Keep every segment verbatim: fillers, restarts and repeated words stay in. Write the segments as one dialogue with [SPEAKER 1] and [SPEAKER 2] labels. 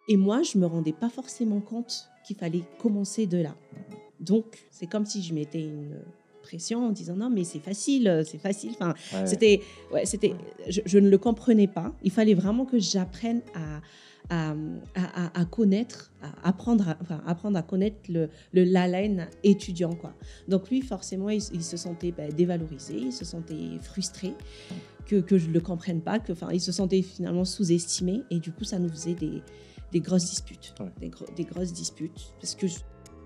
[SPEAKER 1] Et moi, je me rendais pas forcément compte qu'il fallait commencer de là. Donc, c'est comme si je mettais une pression en disant non, mais c'est facile, c'est facile. Enfin,
[SPEAKER 2] Ouais.
[SPEAKER 1] c'était, ouais, c'était, je, je ne le comprenais pas. Il fallait vraiment que j'apprenne à, à, à, à connaître, à apprendre, à, enfin, apprendre à connaître le, le l'haleine étudiant, quoi. Donc lui, forcément, il, il se sentait ben, dévalorisé, il se sentait frustré. Que, que je ne le comprenne pas, que, enfin, il se sentait finalement sous-estimé, et du coup, ça nous faisait des, des grosses disputes,
[SPEAKER 2] Ouais.
[SPEAKER 1] des, gro- des grosses disputes, parce que je-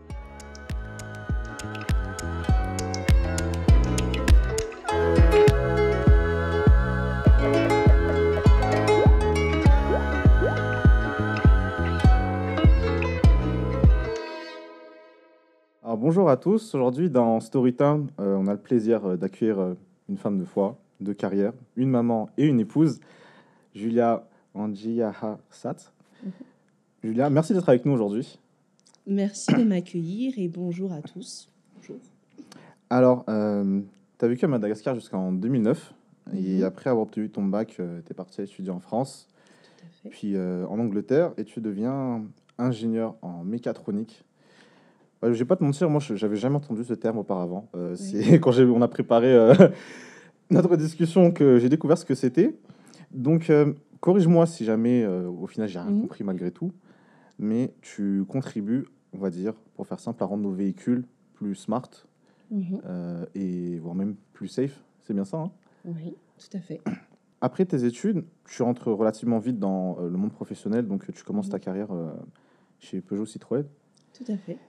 [SPEAKER 2] Alors bonjour à tous. Aujourd'hui dans Storytime, euh, on a le plaisir euh, d'accueillir euh, une femme de foi, de carrière, une maman et une épouse, Julia Anjiaha Sat. Julia, merci d'être avec nous aujourd'hui.
[SPEAKER 1] Merci de m'accueillir et bonjour à tous. Bonjour.
[SPEAKER 2] Alors, euh, tu as vécu à Madagascar jusqu'en deux mille neuf et
[SPEAKER 1] Mhm.
[SPEAKER 2] après avoir obtenu ton bac, tu es parti étudier en France,
[SPEAKER 1] Tout à fait.
[SPEAKER 2] puis euh, en Angleterre et tu deviens ingénieur en mécatronique. Euh, je vais pas te mentir, moi je- j'avais jamais entendu ce terme auparavant. Euh,
[SPEAKER 1] Oui.
[SPEAKER 2] c'est quand j'ai- on a préparé euh, notre discussion que j'ai découvert ce que c'était. Donc, euh, corrige-moi si jamais, euh, au final, j'ai rien
[SPEAKER 1] Mhm.
[SPEAKER 2] compris malgré tout, mais tu contribues, on va dire, pour faire simple, à rendre nos véhicules plus smart
[SPEAKER 1] Mhm.
[SPEAKER 2] euh, et voire même plus safe. C'est bien ça, hein?
[SPEAKER 1] Oui, tout à fait.
[SPEAKER 2] Après tes études, tu rentres relativement vite dans euh, le monde professionnel, donc tu commences ta
[SPEAKER 1] Mhm.
[SPEAKER 2] carrière euh, chez Peugeot Citroën.
[SPEAKER 1] Tout à fait.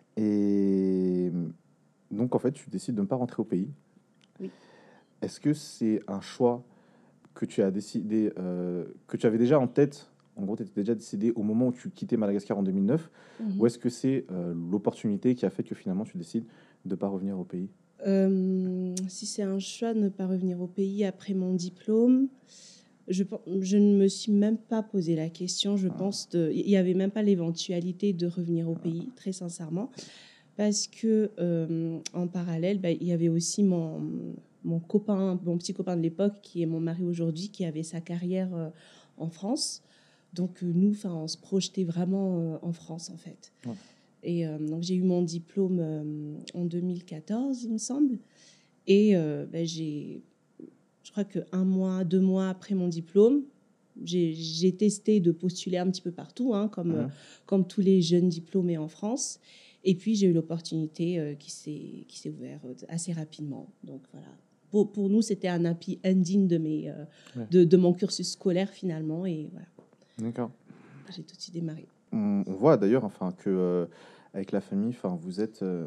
[SPEAKER 2] Et donc, en fait, tu décides de ne pas rentrer au pays.
[SPEAKER 1] Oui.
[SPEAKER 2] Est-ce que c'est un choix que tu as décidé, euh, que tu avais déjà en tête, en gros, tu étais déjà décidé au moment où tu quittais Madagascar en deux mille neuf, ou
[SPEAKER 1] Mhm.
[SPEAKER 2] est-ce que c'est euh, l'opportunité qui a fait que finalement tu décides de ne pas revenir au pays?
[SPEAKER 1] Euh, si c'est un choix de ne pas revenir au pays après mon diplôme, je, pen- je ne me suis même pas posé la question. Je pense de, il n'y avait même pas l'éventualité de revenir au pays, très sincèrement, parce que euh, en parallèle, bah, il y avait aussi mon, mon copain, mon petit copain de l'époque, qui est mon mari aujourd'hui, qui avait sa carrière euh, en France. Donc euh, nous, enfin, on se projetait vraiment euh, en France, en fait.
[SPEAKER 2] Ouais.
[SPEAKER 1] Et euh, donc j'ai eu mon diplôme euh, en deux mille quatorze, il me semble. Et euh, ben, j'ai, je crois qu'un mois, deux mois après mon diplôme, j'ai, j'ai testé de postuler un petit peu partout, hein, comme, euh,
[SPEAKER 2] Mhm.
[SPEAKER 1] comme tous les jeunes diplômés en France. Et puis j'ai eu l'opportunité euh, qui s'est, qui s'est ouverte assez rapidement. Donc voilà. Pour, pour nous, c'était un happy ending de, mes, euh,
[SPEAKER 2] Ouais.
[SPEAKER 1] de, de mon cursus scolaire finalement. Et voilà,
[SPEAKER 2] D'accord.
[SPEAKER 1] j'ai tout de suite démarré.
[SPEAKER 2] On, on voit d'ailleurs, enfin, que euh, avec la famille, enfin, vous êtes euh,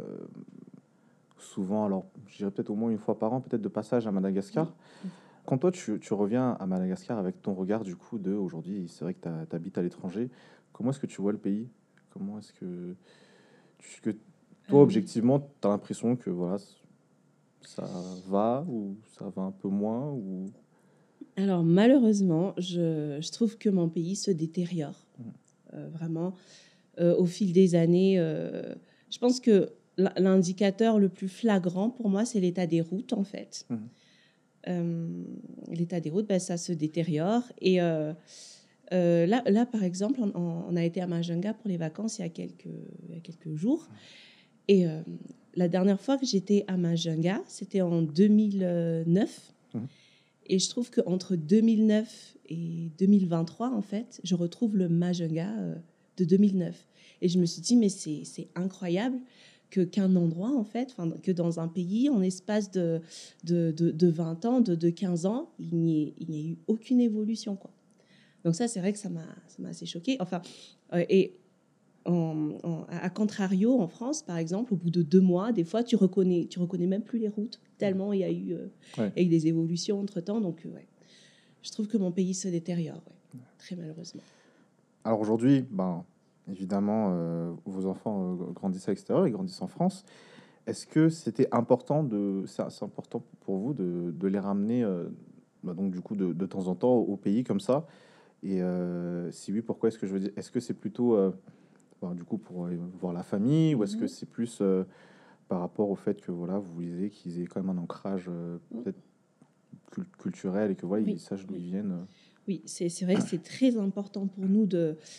[SPEAKER 2] souvent, alors, je dirais peut-être au moins une fois par an, peut-être de passage à
[SPEAKER 1] Oui.
[SPEAKER 2] Madagascar. Quand toi, tu, tu reviens à Madagascar avec ton regard du coup de aujourd'hui, c'est vrai que tu habites à l'étranger. Comment est-ce que tu vois le pays? Comment est-ce que, tu- que toi,
[SPEAKER 1] Euh,
[SPEAKER 2] objectivement, tu as l'impression que voilà, ça va ou ça va un peu moins ou...
[SPEAKER 1] alors malheureusement, je, je trouve que mon pays se détériore.
[SPEAKER 2] Mhm.
[SPEAKER 1] Euh, vraiment, euh, au fil des années. Euh, je pense que l'indicateur le plus flagrant pour moi, c'est l'état des routes, en fait.
[SPEAKER 2] Mhm.
[SPEAKER 1] Euh, l'état des routes, ben, ça se détériore. Et euh, euh, là, là, par exemple, on, on a été à Majunga pour les vacances il y a quelques, il y a quelques jours. Et euh, la dernière fois que j'étais à Majunga, c'était en deux mille neuf.
[SPEAKER 2] Mhm.
[SPEAKER 1] Et je trouve qu'entre deux mille neuf et deux mille vingt-trois, en fait, je retrouve le Majunga euh, de deux mille neuf. Et je me suis dit, mais c'est c'est incroyable que qu'un endroit, en fait, enfin, que dans un pays, en espace de, de, de, de vingt ans, de, de quinze ans, il n'y ait, il n'y ait eu aucune évolution, quoi. Donc ça, c'est vrai que ça m'a ça m'a assez choquée. Enfin, euh, et en, en- à contrario, en France, par exemple, au bout de deux mois, des fois, tu reconnais, tu reconnais même plus les routes, tellement il y a eu, euh,
[SPEAKER 2] Ouais.
[SPEAKER 1] il y a eu des évolutions entre-temps. Donc, euh, ouais, je trouve que mon pays se détériore, ouais, très malheureusement.
[SPEAKER 2] Alors aujourd'hui, ben, évidemment, euh, vos enfants euh, grandissent à l'extérieur, ils grandissent en France. Est-ce que c'était important de, c'est c'est important pour vous de, de les ramener, euh, bah, donc du coup de, de temps en temps au pays comme ça? Et euh, si oui, pourquoi est-ce que je veux dire, est-ce que c'est plutôt euh, bah, du coup pour euh, voir la famille, ou est-ce que
[SPEAKER 1] Mhm.
[SPEAKER 2] c'est plus euh, par rapport au fait que voilà, vous disiez qu'ils aient quand même un ancrage euh,
[SPEAKER 1] Mm.
[SPEAKER 2] peut-être cul- culturel et que voilà, ils
[SPEAKER 1] Oui,
[SPEAKER 2] sachent d'où
[SPEAKER 1] oui,
[SPEAKER 2] ils viennent. euh.
[SPEAKER 1] oui, c'est c'est vrai que c'est très important pour nous de,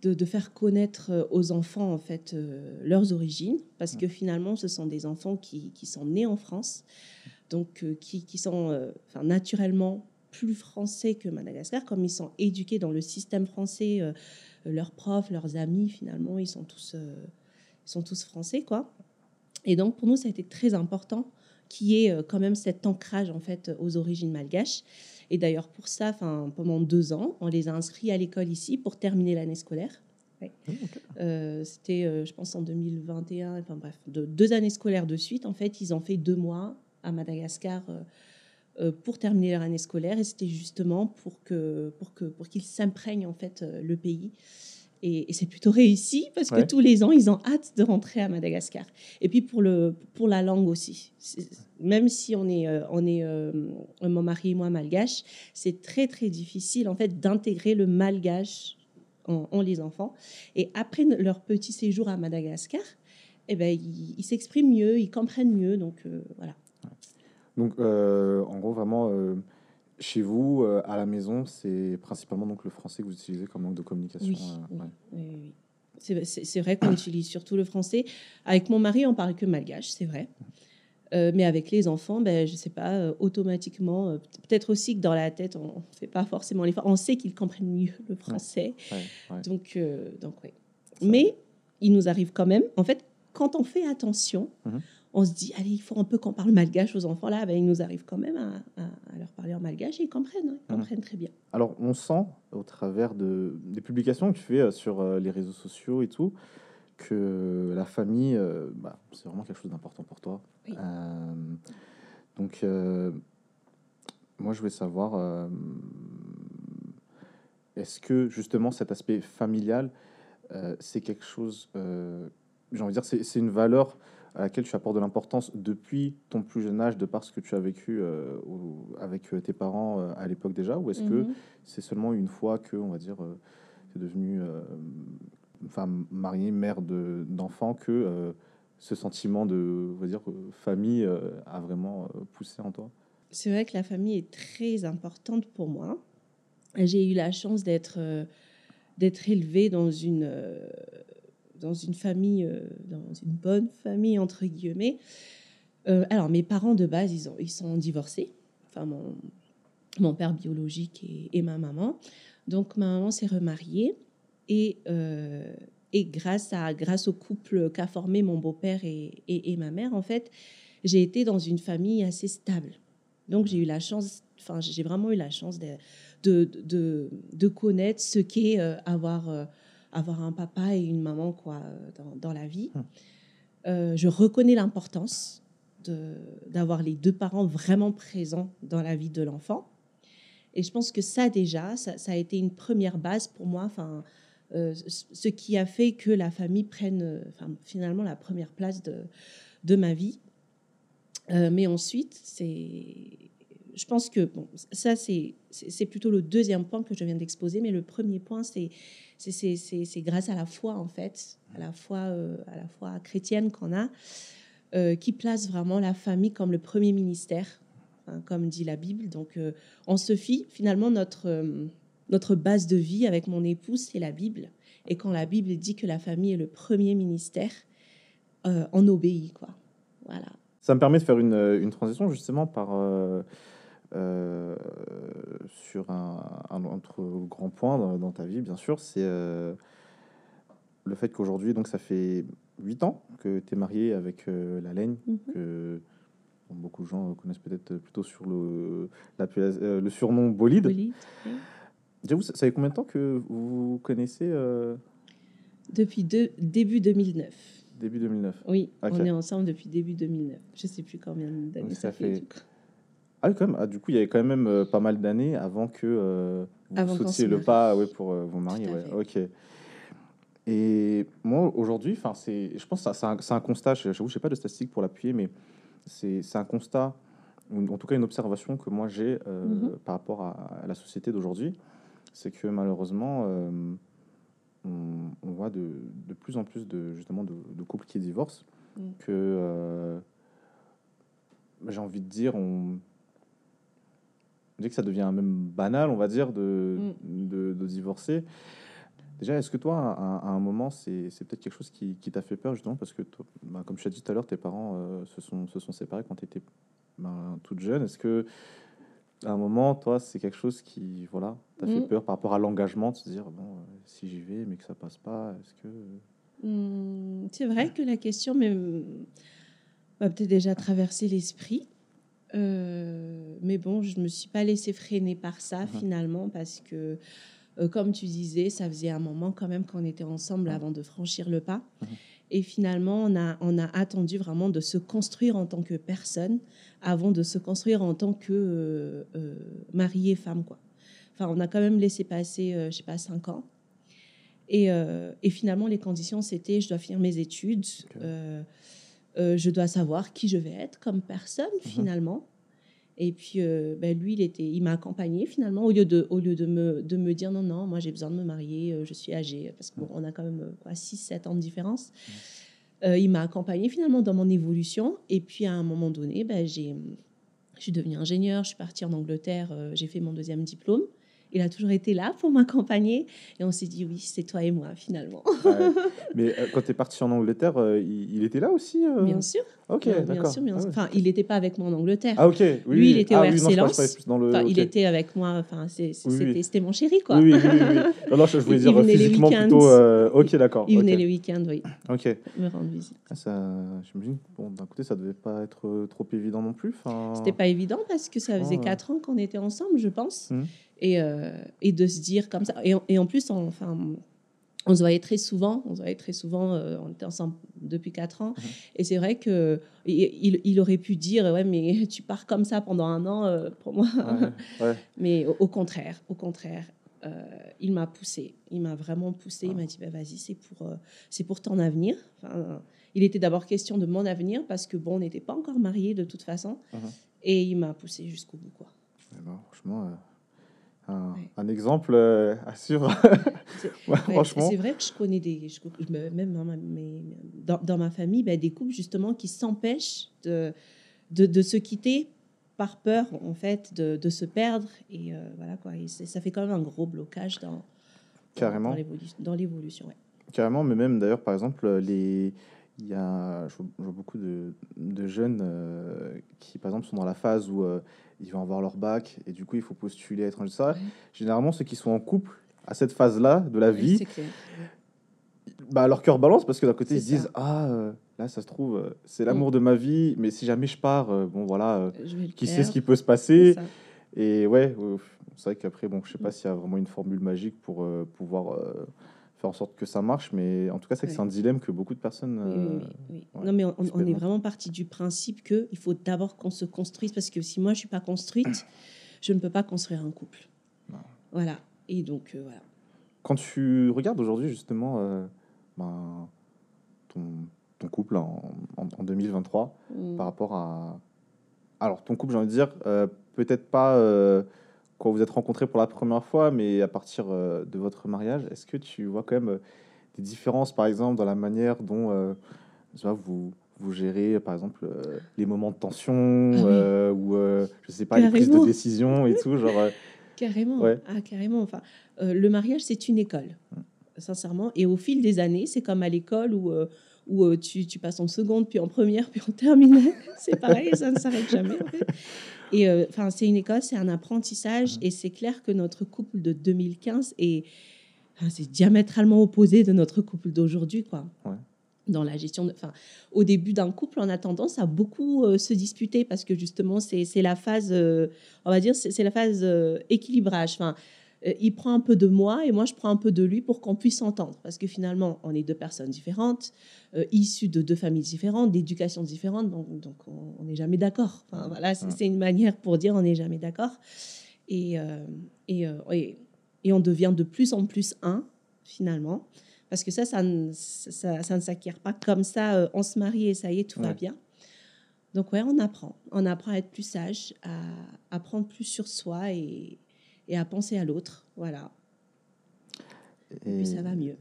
[SPEAKER 1] de, de faire connaître aux enfants en fait euh, leurs origines, parce que finalement ce sont des enfants qui, qui sont nés en France, donc euh, qui, qui sont euh, enfin, naturellement plus français que Madagascar, comme ils sont éduqués dans le système français, euh, leurs profs, leurs amis finalement ils sont tous, euh, ils sont tous français quoi. Et donc pour nous ça a été très important qu'il y ait euh, quand même cet ancrage en fait aux origines malgaches. Et d'ailleurs, pour ça, enfin, pendant deux ans, on les a inscrits à l'école ici pour terminer l'année scolaire. Ouais.
[SPEAKER 2] Mmh, OK.
[SPEAKER 1] Euh, c'était, euh, je pense, en deux mille vingt et un. Enfin bref, de, deux années scolaires de suite. En fait, ils ont fait deux mois à Madagascar euh, euh, pour terminer leur année scolaire. Et c'était justement pour que, pour que, pour qu'ils s'imprègnent en fait euh, le pays. Et, et c'est plutôt réussi parce que
[SPEAKER 2] Ouais.
[SPEAKER 1] tous les ans, ils ont hâte de rentrer à Madagascar. Et puis pour, le, pour la langue aussi. C'est, même si on est, euh, on est euh, mon mari et moi malgaches, c'est très très difficile en fait d'intégrer le malgache en, en les enfants. Et après leur petit séjour à Madagascar, eh ben, ils, ils s'expriment mieux, ils comprennent mieux. Donc euh, voilà.
[SPEAKER 2] Donc, euh, en gros, vraiment, euh, chez vous, euh, à la maison, c'est principalement donc le français que vous utilisez comme langue de communication.
[SPEAKER 1] Oui,
[SPEAKER 2] euh,
[SPEAKER 1] oui,
[SPEAKER 2] ouais.
[SPEAKER 1] oui, oui. C'est, c'est, c'est vrai qu'on utilise surtout le français. Avec mon mari, on parle que malgache, c'est vrai. Euh, mais avec les enfants, ben, je ne sais pas, euh, automatiquement, euh, peut-être aussi que dans la tête, on ne fait pas forcément l'effort. On sait qu'ils comprennent mieux le français.
[SPEAKER 2] Ouais, ouais.
[SPEAKER 1] Donc, euh, donc oui.
[SPEAKER 2] Ça-
[SPEAKER 1] Mais il nous arrive quand même, en fait, quand on fait attention,
[SPEAKER 2] Mhm.
[SPEAKER 1] on se dit, allez, il faut un peu qu'on parle malgache aux enfants. Là, ben, il nous arrive quand même à, à- à leur parler en malgache et ils comprennent, hein, ils
[SPEAKER 2] Mhm.
[SPEAKER 1] comprennent très bien.
[SPEAKER 2] Alors, on sent au travers de, des publications que tu fais euh, sur euh, les réseaux sociaux et tout, que la famille, euh, bah, c'est vraiment quelque chose d'important pour toi.
[SPEAKER 1] Oui.
[SPEAKER 2] Euh, donc, euh, moi, je voulais savoir, euh, est-ce que justement cet aspect familial, euh, c'est quelque chose, euh, j'ai envie de dire, c'est c'est une valeur à laquelle tu apportes de l'importance depuis ton plus jeune âge, de par ce que tu as vécu euh, au- avec euh, tes parents euh, à l'époque déjà, ou est-ce que
[SPEAKER 1] Mhm.
[SPEAKER 2] c'est seulement une fois que, on va dire, euh, tu es devenue euh, une femme mariée, mère de, d'enfants, que euh, ce sentiment de, on va dire, euh, famille euh, a vraiment euh, poussé en toi?
[SPEAKER 1] C'est vrai que la famille est très importante pour moi. J'ai eu la chance d'être euh, d'être élevée dans une, euh, dans une famille, euh, dans une bonne famille, entre guillemets. Euh, alors, mes parents de base, ils, ont, ils sont divorcés. Enfin, mon, mon père biologique et, et ma maman. Donc, ma maman s'est remariée. Et, euh, et grâce, à, grâce au couple qu'a formé mon beau-père et, et, et ma mère, en fait, j'ai été dans une famille assez stable. Donc, j'ai eu la chance, enfin, j'ai vraiment eu la chance de, de, de, de connaître ce qu'est euh, avoir, euh, avoir un papa et une maman quoi, euh, dans, dans la vie.
[SPEAKER 2] Hum.
[SPEAKER 1] Euh, je reconnais l'importance de, d'avoir les deux parents vraiment présents dans la vie de l'enfant. Et je pense que ça, déjà, ça, ça a été une première base pour moi, enfin, euh, ce qui a fait que la famille prenne euh, enfin, finalement la première place de, de ma vie. Euh, mais ensuite, c'est, je pense que bon, ça, c'est, c'est, c'est plutôt le deuxième point que je viens d'exposer, mais le premier point, c'est, c'est, c'est, c'est, c'est grâce à la foi, en fait, à la foi, euh, à la foi chrétienne qu'on a, euh, qui place vraiment la famille comme le premier ministère, hein, comme dit la Bible. Donc, euh, on se fie, finalement, notre, euh, notre base de vie avec mon épouse, c'est la Bible. Et quand la Bible dit que la famille est le premier ministère, euh, on obéit, quoi. Voilà.
[SPEAKER 2] Ça me permet de faire une, une transition justement par, euh, euh, sur un, un autre grand point dans, dans ta vie, bien sûr, c'est euh, le fait qu'aujourd'hui, donc ça fait huit ans que tu es marié avec euh, la Laigne,
[SPEAKER 1] Mm-hmm.
[SPEAKER 2] que bon, beaucoup de gens connaissent peut-être plutôt sur le, l'appella- euh, le surnom Bolide.
[SPEAKER 1] Bolide, oui.
[SPEAKER 2] Déjà, vous, ça fait combien de temps que vous vous connaissez euh,
[SPEAKER 1] Depuis deux- début deux mille neuf.
[SPEAKER 2] début deux mille neuf?
[SPEAKER 1] Oui,
[SPEAKER 2] Ok.
[SPEAKER 1] on est ensemble depuis début deux mille neuf. Je ne sais plus combien
[SPEAKER 2] Donc
[SPEAKER 1] d'années ça
[SPEAKER 2] ça
[SPEAKER 1] fait,
[SPEAKER 2] fait...
[SPEAKER 1] du coup.
[SPEAKER 2] Ah oui, quand même. Ah, du coup, il y avait quand même euh, pas mal d'années avant que euh, vous
[SPEAKER 1] Avant qu'on
[SPEAKER 2] sautiez
[SPEAKER 1] se
[SPEAKER 2] le
[SPEAKER 1] marie.
[SPEAKER 2] pas ouais, pour euh, vous marier.
[SPEAKER 1] Tout à
[SPEAKER 2] Ouais,
[SPEAKER 1] fait.
[SPEAKER 2] ok. Et moi, aujourd'hui, enfin, c'est, je pense que ça- c'est un, c'est un constat, je j'avoue, je n'ai pas de statistiques pour l'appuyer, mais c'est c'est un constat, ou en tout cas une observation que moi j'ai
[SPEAKER 1] Mhm.
[SPEAKER 2] euh, par rapport à, à la société d'aujourd'hui, c'est que malheureusement, euh, on, on voit de, de plus en plus de, justement, de, de couples qui divorcent,
[SPEAKER 1] Mm.
[SPEAKER 2] que euh, j'ai envie de dire, on, on dit que ça devient même banal, on va dire, de,
[SPEAKER 1] Mm.
[SPEAKER 2] de, de divorcer. Déjà, est-ce que toi, à un à un moment, c'est c'est peut-être quelque chose qui qui t'a fait peur justement parce que toi, bah, comme tu as dit tout à l'heure, tes parents, heu, se sont se sont séparés quand tu étais, ben, toute jeune. Est-ce que à un moment, toi, c'est quelque chose qui, voilà, t'a fait
[SPEAKER 1] Mm.
[SPEAKER 2] peur par rapport à l'engagement, de se dire: «Bon, heu, si j'y vais, mais que ça passe pas, est-ce que»
[SPEAKER 1] Mm, c'est vrai que la question m'est- m'a peut-être déjà traversé l'esprit. Euh, mais bon, je me suis pas laissée freiner par ça
[SPEAKER 2] Mmh.
[SPEAKER 1] finalement parce que, euh, comme tu disais, ça faisait un moment quand même qu'on était ensemble
[SPEAKER 2] Mmh.
[SPEAKER 1] avant de franchir le pas.
[SPEAKER 2] Mmh.
[SPEAKER 1] Et finalement, on a, on a attendu vraiment de se construire en tant que personne avant de se construire en tant que euh, euh, mari et femme, quoi. Enfin, on a quand même laissé passer, euh, je sais pas, cinq ans. Et, euh, et finalement, les conditions, c'était je dois finir mes études,
[SPEAKER 2] OK.
[SPEAKER 1] euh, euh, je dois savoir qui je vais être comme personne
[SPEAKER 2] Mmh.
[SPEAKER 1] finalement. Et puis, euh, ben, lui, il, était, il m'a accompagnée finalement, au lieu de, au lieu de, me, de me dire non, non, moi j'ai besoin de me marier, euh, je suis âgée, parce qu'on bon, a quand même six sept ans de différence.
[SPEAKER 2] Mmh.
[SPEAKER 1] Euh, il m'a accompagnée finalement dans mon évolution. Et puis, à un moment donné, ben, j'ai, je suis devenue ingénieure, je suis partie en Angleterre, euh, j'ai fait mon deuxième diplôme. Il a toujours été là pour m'accompagner. Et on s'est dit, oui, c'est toi et moi finalement.
[SPEAKER 2] Ouais. Mais, heu, quand tu es parti en Angleterre, heu, il il était là aussi,
[SPEAKER 1] Bien
[SPEAKER 2] heu?
[SPEAKER 1] sûr.
[SPEAKER 2] OK,
[SPEAKER 1] Bien, bien
[SPEAKER 2] d'accord.
[SPEAKER 1] sûr, bien
[SPEAKER 2] Ah
[SPEAKER 1] sûr.
[SPEAKER 2] ouais,
[SPEAKER 1] Enfin,
[SPEAKER 2] OK.
[SPEAKER 1] il n'était pas avec moi en Angleterre.
[SPEAKER 2] Ah OK, oui,
[SPEAKER 1] Lui, il
[SPEAKER 2] oui.
[SPEAKER 1] était au
[SPEAKER 2] Ah oui, non, je parlais je parlais
[SPEAKER 1] Excellence.
[SPEAKER 2] plus dans le
[SPEAKER 1] Enfin, il
[SPEAKER 2] OK.
[SPEAKER 1] était avec moi. Enfin, c'est-
[SPEAKER 2] Oui, oui.
[SPEAKER 1] c'était, c'était mon chéri,
[SPEAKER 2] Oui,
[SPEAKER 1] quoi.
[SPEAKER 2] oui, oui, oui, oui. Non, non, je je voulais
[SPEAKER 1] Il, il
[SPEAKER 2] dire, heu,
[SPEAKER 1] venait les
[SPEAKER 2] physiquement
[SPEAKER 1] week-ends.
[SPEAKER 2] plutôt, heu
[SPEAKER 1] Il,
[SPEAKER 2] OK, d'accord,
[SPEAKER 1] il
[SPEAKER 2] OK,
[SPEAKER 1] venait les week-ends, oui,
[SPEAKER 2] OK.
[SPEAKER 1] me rendre visite.
[SPEAKER 2] Ah ça j'imagine, bon, d'un côté, ça devait pas être, heu, trop évident non plus,
[SPEAKER 1] C'était
[SPEAKER 2] enfin,
[SPEAKER 1] pas évident parce que ça faisait
[SPEAKER 2] franchement, heu
[SPEAKER 1] quatre ans qu'on était ensemble, je pense.
[SPEAKER 2] mmh,
[SPEAKER 1] Et, euh, et de se dire comme ça. Et, en- et en plus, on, enfin, on se voyait très souvent. On se voyait très souvent. Euh, on était ensemble depuis quatre ans.
[SPEAKER 2] mmh,
[SPEAKER 1] Et c'est vrai que il, il aurait pu dire, ouais, mais tu pars comme ça pendant un an, euh, pour moi.
[SPEAKER 2] ouais, ouais,
[SPEAKER 1] Mais au, au contraire, au contraire, euh, il m'a poussé. Il m'a vraiment poussé. Il
[SPEAKER 2] ah,
[SPEAKER 1] m'a dit, bah, vas-y, c'est pour, euh, c'est pour ton avenir. Enfin, il était d'abord question de mon avenir parce que bon, on n'était pas encore mariés de toute façon.
[SPEAKER 2] mmh.
[SPEAKER 1] Et il m'a poussé jusqu'au bout, quoi.
[SPEAKER 2] Eh ben, franchement, heu, un
[SPEAKER 1] Ouais.
[SPEAKER 2] un exemple, heu, à suivre.
[SPEAKER 1] C'est
[SPEAKER 2] Ouais,
[SPEAKER 1] ouais, c'est-
[SPEAKER 2] franchement.
[SPEAKER 1] c'est vrai que je connais des, je, je me- même dans ma, mes- dans, dans ma famille, ben, des couples justement qui s'empêchent de, de, de se quitter par peur en fait de, de se perdre et euh, voilà quoi. Et c'est- ça fait quand même un gros blocage dans dans, dans
[SPEAKER 2] Carrément,
[SPEAKER 1] l'évolution, dans l'évolution. Ouais.
[SPEAKER 2] carrément, mais même d'ailleurs, par exemple, heu, les il y a je vois je vois beaucoup de de jeunes, heu, qui, par exemple, sont dans la phase où, heu, ils vont avoir leur bac et du coup, il faut postuler à l'étranger, ça.
[SPEAKER 1] Ouais,
[SPEAKER 2] Généralement, ceux qui sont en couple à cette phase-là de la
[SPEAKER 1] ouais,
[SPEAKER 2] vie,
[SPEAKER 1] c'est clair.
[SPEAKER 2] bah, leur cœur balance parce que d'un côté,
[SPEAKER 1] C'est
[SPEAKER 2] ils se disent:
[SPEAKER 1] ça.
[SPEAKER 2] «Ah, heu, là, ça se trouve, heu, c'est
[SPEAKER 1] Mm.
[SPEAKER 2] l'amour de ma vie, mais si jamais je pars, heu, bon, voilà, heu,
[SPEAKER 1] Je vais le
[SPEAKER 2] qui sait ce
[SPEAKER 1] perdre.
[SPEAKER 2] qui peut se
[SPEAKER 1] C'est
[SPEAKER 2] passer?»
[SPEAKER 1] ça.
[SPEAKER 2] Et ouais, heu, c'est vrai qu'après, bon, je sais pas
[SPEAKER 1] Mm.
[SPEAKER 2] s'il y a vraiment une formule magique pour, heu, pouvoir, heu, faire en sorte que ça marche, mais en tout cas, c'est que c'est
[SPEAKER 1] Ouais.
[SPEAKER 2] un dilemme que beaucoup de personnes,
[SPEAKER 1] Oui, oui,
[SPEAKER 2] heu,
[SPEAKER 1] oui, oui.
[SPEAKER 2] ouais,
[SPEAKER 1] Non, mais on, on est
[SPEAKER 2] expérimentent.
[SPEAKER 1] vraiment parti du principe que il faut d'abord qu'on se construise parce que si moi je suis pas construite, je ne peux pas construire un couple.
[SPEAKER 2] Non.
[SPEAKER 1] Voilà. Et donc euh, voilà.
[SPEAKER 2] Quand tu regardes aujourd'hui justement, heu, ben, ton ton couple en en en deux mille vingt-trois
[SPEAKER 1] Mm.
[SPEAKER 2] par rapport à alors ton couple, j'ai envie de dire, heu, peut-être pas, heu, quand vous êtes rencontrés pour la première fois, mais à partir, heu, de votre mariage, est-ce que tu vois quand même, heu, des différences, par exemple, dans la manière dont, heu, je sais pas, vous vous gérez, par exemple, heu, les moments de tension,
[SPEAKER 1] Ah oui,
[SPEAKER 2] heu, ou, heu, je sais pas, les prises de
[SPEAKER 1] carrément,
[SPEAKER 2] décision et tout, genre, heu
[SPEAKER 1] carrément,
[SPEAKER 2] ouais.
[SPEAKER 1] ah carrément. Enfin, euh, le mariage c'est une école,
[SPEAKER 2] Mmh.
[SPEAKER 1] sincèrement. Et au fil des années, c'est comme à l'école où euh, où euh, tu, tu passes en seconde, puis en première, puis en terminale. C'est pareil, ça ne s'arrête jamais en fait. Et euh, enfin, c'est une école, c'est un apprentissage,
[SPEAKER 2] Mmh.
[SPEAKER 1] et c'est clair que notre couple de deux mille quinze est, enfin, c'est diamétralement opposé de notre couple d'aujourd'hui, quoi.
[SPEAKER 2] Ouais.
[SPEAKER 1] Dans la gestion de, enfin, au début d'un couple, on a tendance à beaucoup euh, se disputer parce que justement, c'est c'est la phase, euh, on va dire, c'est c'est la phase euh, équilibrage. Enfin, euh, il prend un peu de moi et moi, je prends un peu de lui pour qu'on puisse s'entendre. Parce que finalement, on est deux personnes différentes, euh, issues de deux familles différentes, d'éducations différentes, donc, donc on on n'est jamais d'accord. Enfin, voilà, c'est
[SPEAKER 2] Mmh.
[SPEAKER 1] c'est une manière pour dire on n'est jamais d'accord. Et, euh, et, euh, et, et on devient de plus en plus un, finalement. Parce que ça, ça ne, ça, ça ne s'acquiert pas comme ça. euh, on se marie et ça y est, tout va
[SPEAKER 2] Ouais.
[SPEAKER 1] bien. Donc, ouais, on apprend. On apprend à être plus sage, à, à prendre plus sur soi et, et à penser à l'autre. Voilà. Et puis,
[SPEAKER 2] Et
[SPEAKER 1] ça va mieux.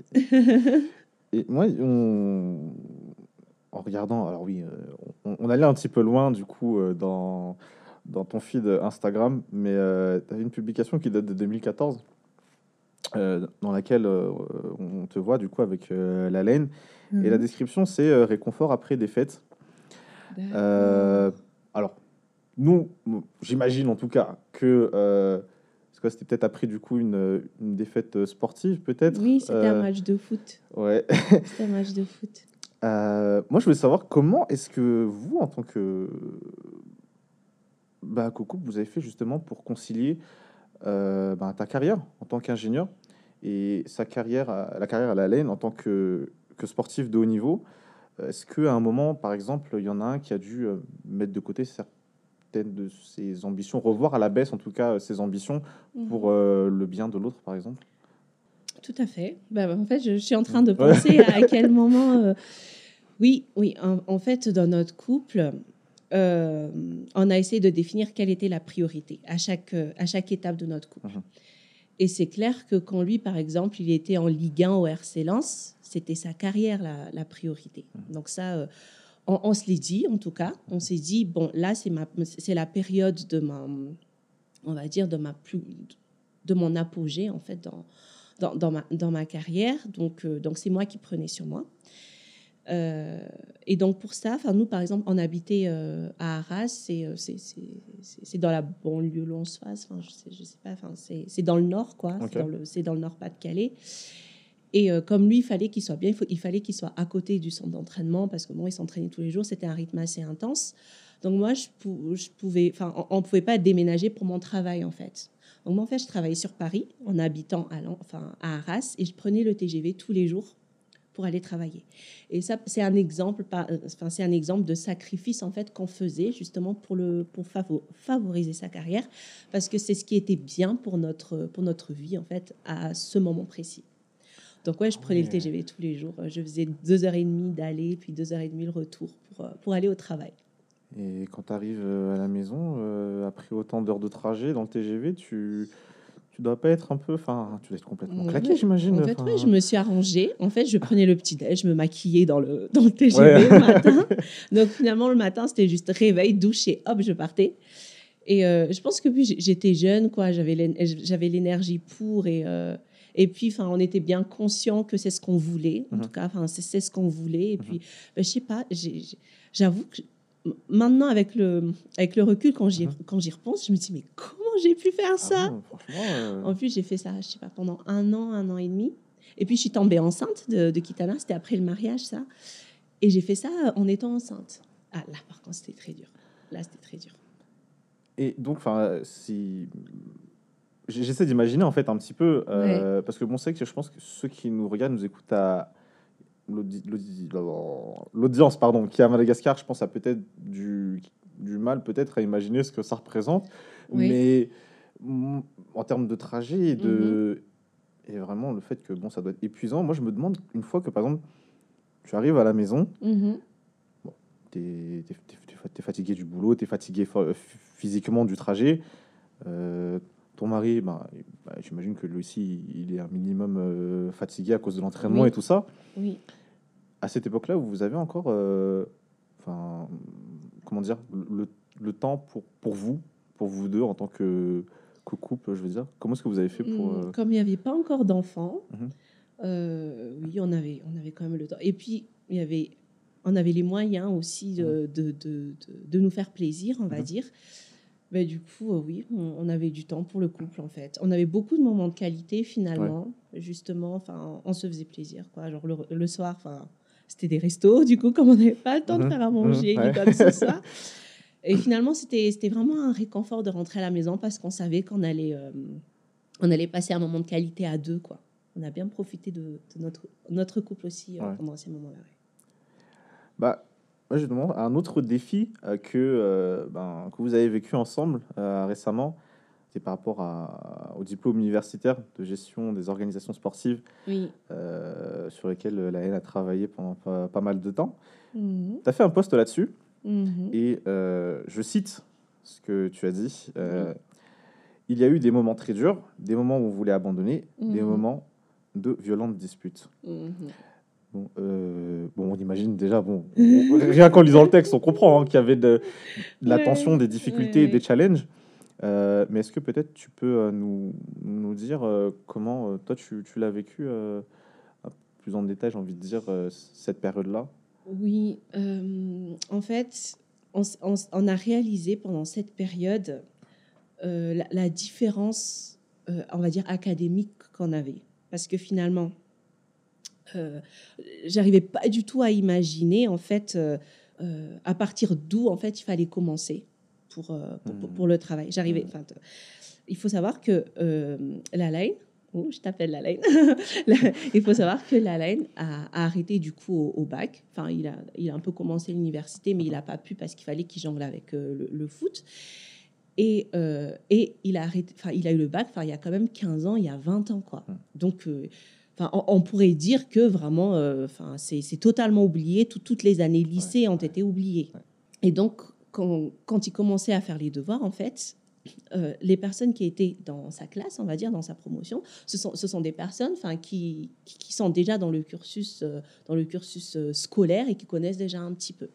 [SPEAKER 2] et moi, on en regardant alors oui, heu, on on allait un petit peu loin du coup, heu, dans dans ton feed Instagram, mais, heu, tu avais une publication qui date de deux mille quatorze euh, dans laquelle euh, on te voit du coup avec euh, la laine. Et la
[SPEAKER 1] Mhm.
[SPEAKER 2] description, c'est euh, réconfort après défaite.
[SPEAKER 1] D'accord.
[SPEAKER 2] Euh, alors, nous, m- j'imagine en tout cas que euh, c'est quoi, c'était peut-être après du coup une, une défaite euh, sportive, peut-être.
[SPEAKER 1] Oui, c'était un
[SPEAKER 2] Euh,
[SPEAKER 1] match de foot.
[SPEAKER 2] ouais.
[SPEAKER 1] C'était un match de foot.
[SPEAKER 2] Euh, moi, je voulais savoir comment est-ce que vous, en tant que bah, Coco, vous avez fait justement pour concilier euh, bah, ta carrière en tant qu'ingénieur et sa carrière, à- la carrière à la laine en tant que, que sportif de haut niveau. Est-ce qu'à un moment, par exemple, il y en a un qui a dû euh, mettre de côté certaines de ses ambitions, revoir à la baisse en tout cas ses ambitions pour
[SPEAKER 1] Mhm.
[SPEAKER 2] euh, le bien de l'autre, par exemple?
[SPEAKER 1] Tout à fait. Bah, en fait, je, je suis en train
[SPEAKER 2] Mm.
[SPEAKER 1] de
[SPEAKER 2] Ouais.
[SPEAKER 1] penser à, à quel moment. euh, Oui, oui. En, en fait, dans notre couple, euh, on a essayé de définir quelle était la priorité à chaque, euh, à chaque étape de notre couple.
[SPEAKER 2] Mhm.
[SPEAKER 1] Et c'est clair que quand lui, par exemple, il était en Ligue un au R C Lens, c'était sa carrière la, la priorité. Donc ça, euh, on, on se l'est dit, en tout cas. On s'est dit, bon, là, c'est ma, c'est la période de ma, on va dire, de ma plus, de mon apogée, en fait, dans, dans, dans ma, dans ma carrière. Donc, euh, donc c'est moi qui prenais sur moi. Euh, et donc pour ça, enfin nous par exemple, on habitait euh, à Arras, c'est euh, c'est c'est c'est- c'est dans la banlieue lonsoise, enfin je sais je sais pas, enfin c'est c'est dans le nord quoi, c'est
[SPEAKER 2] Ok.
[SPEAKER 1] dans le c'est dans le nord Pas-de-Calais. Et euh, comme lui, il fallait qu'il soit bien, il, faut- il fallait qu'il soit à côté du centre d'entraînement parce que bon, il s'entraînait tous les jours, c'était un rythme assez intense. Donc moi, je, pou- je pouvais, enfin, on ne pouvait pas déménager pour mon travail en fait. Donc moi, en fait, je travaillais sur Paris en habitant à, Lan- enfin, à Arras et je prenais le T G V tous les jours pour aller travailler. Et ça, c'est un exemple, pas- euh, enfin, c'est un exemple de sacrifice en fait qu'on faisait justement pour le, pour favo- favoriser sa carrière, parce que c'est ce qui était bien pour notre, pour notre vie en fait à ce moment précis. Donc ouais, je prenais le
[SPEAKER 2] Ouais.
[SPEAKER 1] T G V tous les jours. Je faisais deux heures et demie d'aller, puis deux heures et demie le retour pour, euh, pour aller au travail.
[SPEAKER 2] Et quand tu arrives à la maison, euh, après autant d'heures de trajet dans le T G V, tu tu dois pas être un peu, enfin, tu dois être complètement claqué,
[SPEAKER 1] Ouais.
[SPEAKER 2] j'imagine.
[SPEAKER 1] En fait, ouais, je
[SPEAKER 2] Enfin,
[SPEAKER 1] me suis arrangée. En fait, je prenais le petit déj, je me maquillais dans le, dans le T G V le matin.
[SPEAKER 2] ouais.
[SPEAKER 1] Donc finalement, le matin, c'était juste réveil, douche et hop, je partais. Et euh, je pense que puis j'étais jeune, quoi. J'avais l'é- j'avais l'énergie pour et euh, et puis enfin on était bien conscient que c'est ce qu'on voulait. En tout
[SPEAKER 2] Mhm,
[SPEAKER 1] cas, enfin c'est c'est ce qu'on voulait. Et
[SPEAKER 2] mhm.
[SPEAKER 1] puis ben, je sais pas, j'ai- j'ai- j'avoue que m- maintenant avec le avec le recul quand j'y
[SPEAKER 2] Mhm.
[SPEAKER 1] quand j'y repense, je me dis mais comment j'ai pu faire
[SPEAKER 2] Ah
[SPEAKER 1] ça?
[SPEAKER 2] non, franchement. euh,
[SPEAKER 1] En plus j'ai fait ça, je sais pas, pendant un an, un an et demi. Et puis je suis tombée enceinte de, de Kitana. C'était après le mariage ça. Et j'ai fait ça en étant enceinte. Ah là par contre c'était très dur. Là c'était très dur.
[SPEAKER 2] Et donc, enfin, si j- j'essaie d'imaginer en fait un petit peu,
[SPEAKER 1] Ouais.
[SPEAKER 2] euh, parce que bon, c'est que je pense que ceux qui nous regardent, nous écoutent à l'audi- l'audi- l'audience, pardon, qui est à Madagascar, je pense a peut-être du, du mal peut-être à imaginer ce que ça représente,
[SPEAKER 1] Oui.
[SPEAKER 2] mais mm, en termes de trajet et
[SPEAKER 1] Mhm.
[SPEAKER 2] de et vraiment le fait que bon, ça doit être épuisant. Moi, je me demande une fois que par exemple, tu arrives à la maison.
[SPEAKER 1] Mhm.
[SPEAKER 2] Bon, t'es, t'es, t'es- t'es fa- t'es fatigué du boulot, t'es fatigué pho- physiquement du trajet. Euh, ton mari, ben, bah, j'imagine que lui aussi, il est un minimum euh, fatigué à cause de l'entraînement et
[SPEAKER 1] Oui,
[SPEAKER 2] tout ça.
[SPEAKER 1] oui.
[SPEAKER 2] À cette époque-là, vous avez encore, euh, enfin, comment dire, le, le temps pour, pour vous, pour vous deux en tant que, que couple, je veux dire. Comment est-ce que vous avez fait pour...
[SPEAKER 1] Hum,
[SPEAKER 2] euh,
[SPEAKER 1] Comme il n'y avait pas encore d'enfants,
[SPEAKER 2] mhm,
[SPEAKER 1] euh, oui, on avait, on avait quand même le temps. Et puis, il y avait, on avait les moyens aussi
[SPEAKER 2] mhm,
[SPEAKER 1] de, de, de, de- de nous faire plaisir, on va
[SPEAKER 2] mhm.
[SPEAKER 1] dire. Ben, du coup, euh, oui, on, on avait du temps pour le couple, en fait. On avait beaucoup de moments de qualité,
[SPEAKER 2] Ouais.
[SPEAKER 1] finalement. Justement, enfin, on se faisait plaisir, quoi. Genre, le, le soir, enfin, c'était des restos, du coup, comme on n'avait pas le temps de
[SPEAKER 2] Mhm,
[SPEAKER 1] faire à
[SPEAKER 2] mhm,
[SPEAKER 1] manger, ni
[SPEAKER 2] ouais.
[SPEAKER 1] quoi que ce soit. Et finalement, c'était, c'était vraiment un réconfort de rentrer à la maison parce qu'on savait qu'on allait... euh, on allait passer un moment de qualité à deux, quoi. On a bien profité de, de notre, notre couple aussi euh,
[SPEAKER 2] Ouais.
[SPEAKER 1] pendant ces moments-là. Ouais.
[SPEAKER 2] Bah, moi, je demande un autre défi euh, que, euh, ben, que vous avez vécu ensemble euh, récemment, c'est par rapport à- au diplôme universitaire de gestion des organisations sportives
[SPEAKER 1] Oui.
[SPEAKER 2] euh, sur lesquelles la haine a travaillé pendant pas, pas mal de temps.
[SPEAKER 1] Mhm.
[SPEAKER 2] Tu as fait un post là-dessus
[SPEAKER 1] Mhm.
[SPEAKER 2] et euh, je cite ce que tu as dit.
[SPEAKER 1] Oui.
[SPEAKER 2] euh, Il y a eu des moments très durs, des moments où on voulait abandonner, des
[SPEAKER 1] Mhm.
[SPEAKER 2] moments de violentes disputes.
[SPEAKER 1] Mhm.
[SPEAKER 2] Bon, euh, bon, on imagine déjà, bon, on- rien qu'en lisant le texte, on comprend hein, qu'il y avait de, de la tension,
[SPEAKER 1] Ouais,
[SPEAKER 2] des
[SPEAKER 1] ouais,
[SPEAKER 2] difficultés, des
[SPEAKER 1] ouais.
[SPEAKER 2] challenges. Euh, mais est-ce que peut-être tu peux euh, nous, nous dire euh, comment euh, toi tu, tu l'as vécu euh, un peu plus en détail, j'ai envie de dire, euh, cette période-là?
[SPEAKER 1] Oui, euh, en fait, on, s- on s- on a réalisé pendant cette période euh, la, la différence, euh, on va dire, académique qu'on avait. Parce que finalement, euh, j'arrivais pas du tout à imaginer, en fait, euh, euh, à partir d'où, en fait, il fallait commencer pour, euh, pour, pour-
[SPEAKER 2] Hmm,
[SPEAKER 1] pour le travail. J'arrivais,
[SPEAKER 2] hmm,
[SPEAKER 1] enfin, t- il faut savoir que euh, Lalaine, oh, je t'appelle Lalaine, La- il faut savoir que Lalaine a, a arrêté du coup au, au bac. Enfin, il a, il a un peu commencé l'université, mais il n'a pas pu parce qu'il fallait qu'il jongle avec euh, le, le foot. Et, euh, et il, a arrêté, enfin, il a eu le bac enfin, il y a quand même quinze ans, il y a vingt ans. Quoi.
[SPEAKER 2] hmm.
[SPEAKER 1] Donc, euh, enfin, on, on pourrait dire que vraiment, euh, enfin, c'est c'est totalement oublié. Tout- toutes les années
[SPEAKER 2] Ouais,
[SPEAKER 1] lycée ont
[SPEAKER 2] ouais,
[SPEAKER 1] été oubliées.
[SPEAKER 2] ouais.
[SPEAKER 1] Et donc, quand, quand il commençait à faire les devoirs, en fait, euh, les personnes qui étaient dans sa classe, on va dire, dans sa promotion, ce sont, ce sont des personnes enfin, qui, qui, qui sont déjà dans le cursus, euh, dans le cursus euh, scolaire et qui connaissent déjà un petit peu.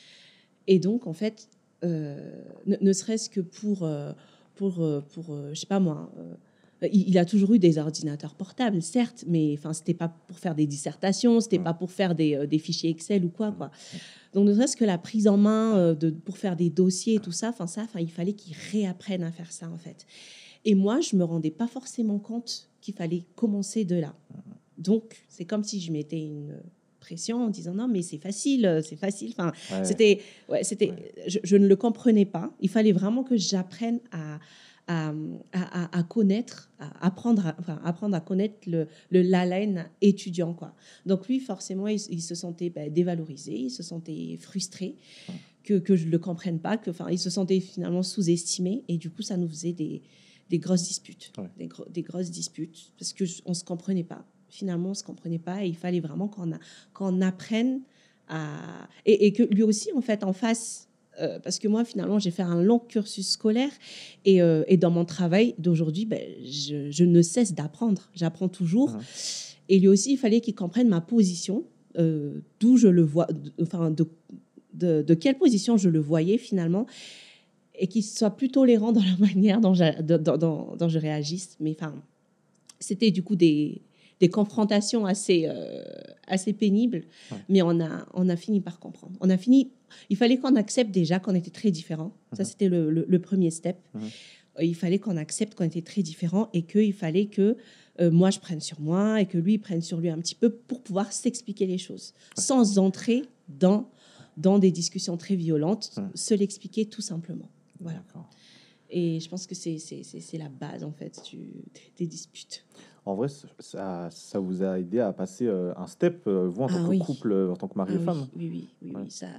[SPEAKER 1] Et donc, en fait, euh, ne, ne serait-ce que pour, euh, pour, euh, pour euh, je sais pas moi, euh, il, il a toujours eu des ordinateurs portables, certes, mais enfin, c'était pas pour faire des dissertations, c'était
[SPEAKER 2] Hmm,
[SPEAKER 1] pas pour faire des, euh, des fichiers Excel ou quoi,
[SPEAKER 2] hmm,
[SPEAKER 1] quoi. Donc, ne serait-ce que la prise en main euh, de, pour faire des dossiers et tout ça, enfin, ça, enfin, il fallait qu'il réapprenne à faire ça, en fait. Et moi, je me rendais pas forcément compte qu'il fallait commencer de là. Donc, c'est comme si je mettais une pression en disant non, mais c'est facile, c'est facile. Enfin,
[SPEAKER 2] Ouais,
[SPEAKER 1] c'était, ouais, c'était,
[SPEAKER 2] ouais,
[SPEAKER 1] je, je ne le comprenais pas. Il fallait vraiment que j'apprenne à, à, à, à connaître, à apprendre, à, enfin, apprendre à connaître le, le Lalaine étudiant, quoi. Donc lui, forcément, il, il se sentait ben, dévalorisé, il se sentait frustré que, que je ne le comprenne pas, que, enfin, il se sentait finalement sous-estimé, et du coup, ça nous faisait des, des grosses disputes,
[SPEAKER 2] ouais.
[SPEAKER 1] des, gro- des grosses disputes, parce que je- on se comprenait pas. Finalement, on se comprenait pas, et il fallait vraiment qu'on a, qu'on apprenne à et, et que lui aussi, en fait, en face. Euh, parce que moi, finalement, j'ai fait un long cursus scolaire et, euh, et dans mon travail d'aujourd'hui, ben, je, je ne cesse d'apprendre. J'apprends toujours.
[SPEAKER 2] Mhm.
[SPEAKER 1] Et lui aussi, il fallait qu'il comprenne ma position, euh, d'où je le vois, d- enfin, de, de, de quelle position je le voyais finalement, et qu'il soit plus tolérant dans la manière dont, j'a- dont, dont- dont je réagisse. Mais enfin, c'était du coup des, des confrontations assez, euh, assez pénibles,
[SPEAKER 2] Ouais.
[SPEAKER 1] mais on a, on a fini par comprendre. On a fini, il fallait qu'on accepte déjà qu'on était très différents. Ça,
[SPEAKER 2] Mhm,
[SPEAKER 1] c'était le, le- le premier step.
[SPEAKER 2] mhm.
[SPEAKER 1] Euh, Il fallait qu'on accepte qu'on était très différents et qu'il fallait que euh, moi, je prenne sur moi et que lui, il prenne sur lui un petit peu pour pouvoir s'expliquer les choses,
[SPEAKER 2] Ouais,
[SPEAKER 1] sans entrer dans, dans des discussions très violentes,
[SPEAKER 2] mhm.
[SPEAKER 1] se l'expliquer tout simplement. Voilà.
[SPEAKER 2] D'accord.
[SPEAKER 1] Et je pense que c'est c'est- c'est- c'est la base, en fait, du, des disputes.
[SPEAKER 2] En vrai, c- ça, ça vous a aidé à passer euh, un step, euh, vous, en tant
[SPEAKER 1] Ah
[SPEAKER 2] que
[SPEAKER 1] oui,
[SPEAKER 2] couple, euh, en tant que mari et
[SPEAKER 1] ah
[SPEAKER 2] femme.
[SPEAKER 1] oui, oui, oui, oui,
[SPEAKER 2] Ouais.
[SPEAKER 1] oui, ça,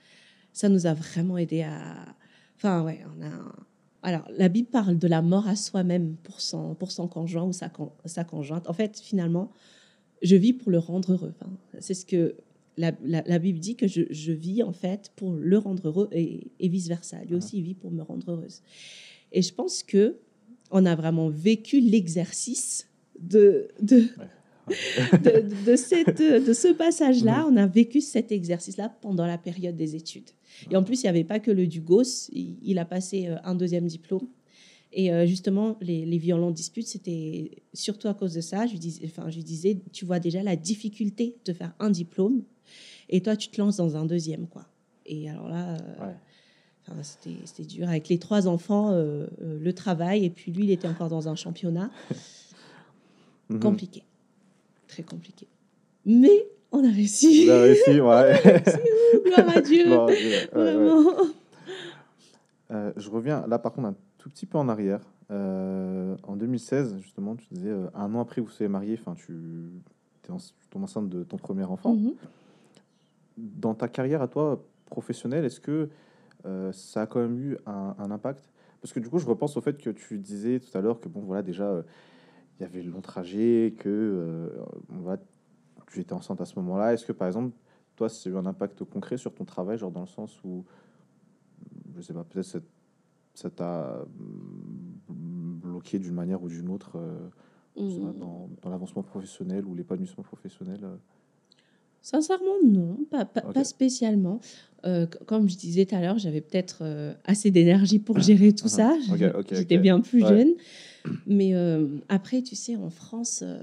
[SPEAKER 1] ça nous a vraiment aidé à... Enfin, ouais, on a... Alors, la Bible parle de la mort à soi-même pour son, pour son conjoint ou sa, con- sa conjointe. En fait, finalement, je vis pour le rendre heureux. Enfin, c'est ce que la, la- la Bible dit, que je, je vis, en fait, pour le rendre heureux et, et vice-versa. Lui
[SPEAKER 2] Mhm.
[SPEAKER 1] aussi, il vit pour me rendre heureuse. Et je pense que on a vraiment vécu l'exercice de, de,
[SPEAKER 2] Ouais.
[SPEAKER 1] de, de, cette, de ce passage-là,
[SPEAKER 2] Mhm.
[SPEAKER 1] on a vécu cet exercice-là pendant la période des études. Et en plus, il n'y avait pas que le Dugos, il, il a passé euh, un deuxième diplôme. Et euh, justement, les, les violentes disputes, c'était surtout à cause de ça. Je lui, disais, enfin, je lui disais, tu vois déjà la difficulté de faire un diplôme, et toi, tu te lances dans un deuxième, quoi. Et alors là, euh,
[SPEAKER 2] Ouais.
[SPEAKER 1] enfin, c'était, c'était dur. Avec les trois enfants, euh, euh, le travail, et puis lui, il était encore dans un championnat.
[SPEAKER 2] Mhm.
[SPEAKER 1] Compliqué, très compliqué. Mais on a réussi.
[SPEAKER 2] Vous avez réussi,
[SPEAKER 1] On
[SPEAKER 2] ouais.
[SPEAKER 1] a réussi, ouh, gloire à Dieu.
[SPEAKER 2] Gloire à Dieu, ouais, ouais, ouais.
[SPEAKER 1] Vraiment.
[SPEAKER 2] Euh, je reviens là par contre un tout petit peu en arrière. Euh, en deux mille seize, justement, tu disais euh, un an après que vous soyez mariés, enfin tu es en, tu tombes enceinte de ton premier enfant.
[SPEAKER 1] Mhm.
[SPEAKER 2] Dans ta carrière à toi professionnelle, est-ce que euh, ça a quand même eu un, un impact? Parce que du coup, je repense au fait que tu disais tout à l'heure que bon voilà déjà euh, il y avait le long trajet, que euh, on va, tu étais enceinte à ce moment-là. Est-ce que par exemple toi, ça a eu un impact concret sur ton travail, genre dans le sens où je sais pas, peut-être ça ça t'a mm, bloqué d'une manière ou d'une autre, euh, je sais pas,
[SPEAKER 1] Mhm.
[SPEAKER 2] dans, dans l'avancement professionnel ou l'épanouissement professionnel. euh.
[SPEAKER 1] Sincèrement, non, pas, pas,
[SPEAKER 2] Ok.
[SPEAKER 1] pas spécialement. Euh, c- comme je disais tout à l'heure, j'avais peut-être euh, assez d'énergie pour gérer tout
[SPEAKER 2] Mhm.
[SPEAKER 1] ça.
[SPEAKER 2] Ok, ok,
[SPEAKER 1] J'étais
[SPEAKER 2] ok.
[SPEAKER 1] bien plus
[SPEAKER 2] Ouais.
[SPEAKER 1] jeune. Mais euh, après, tu sais, en France, euh,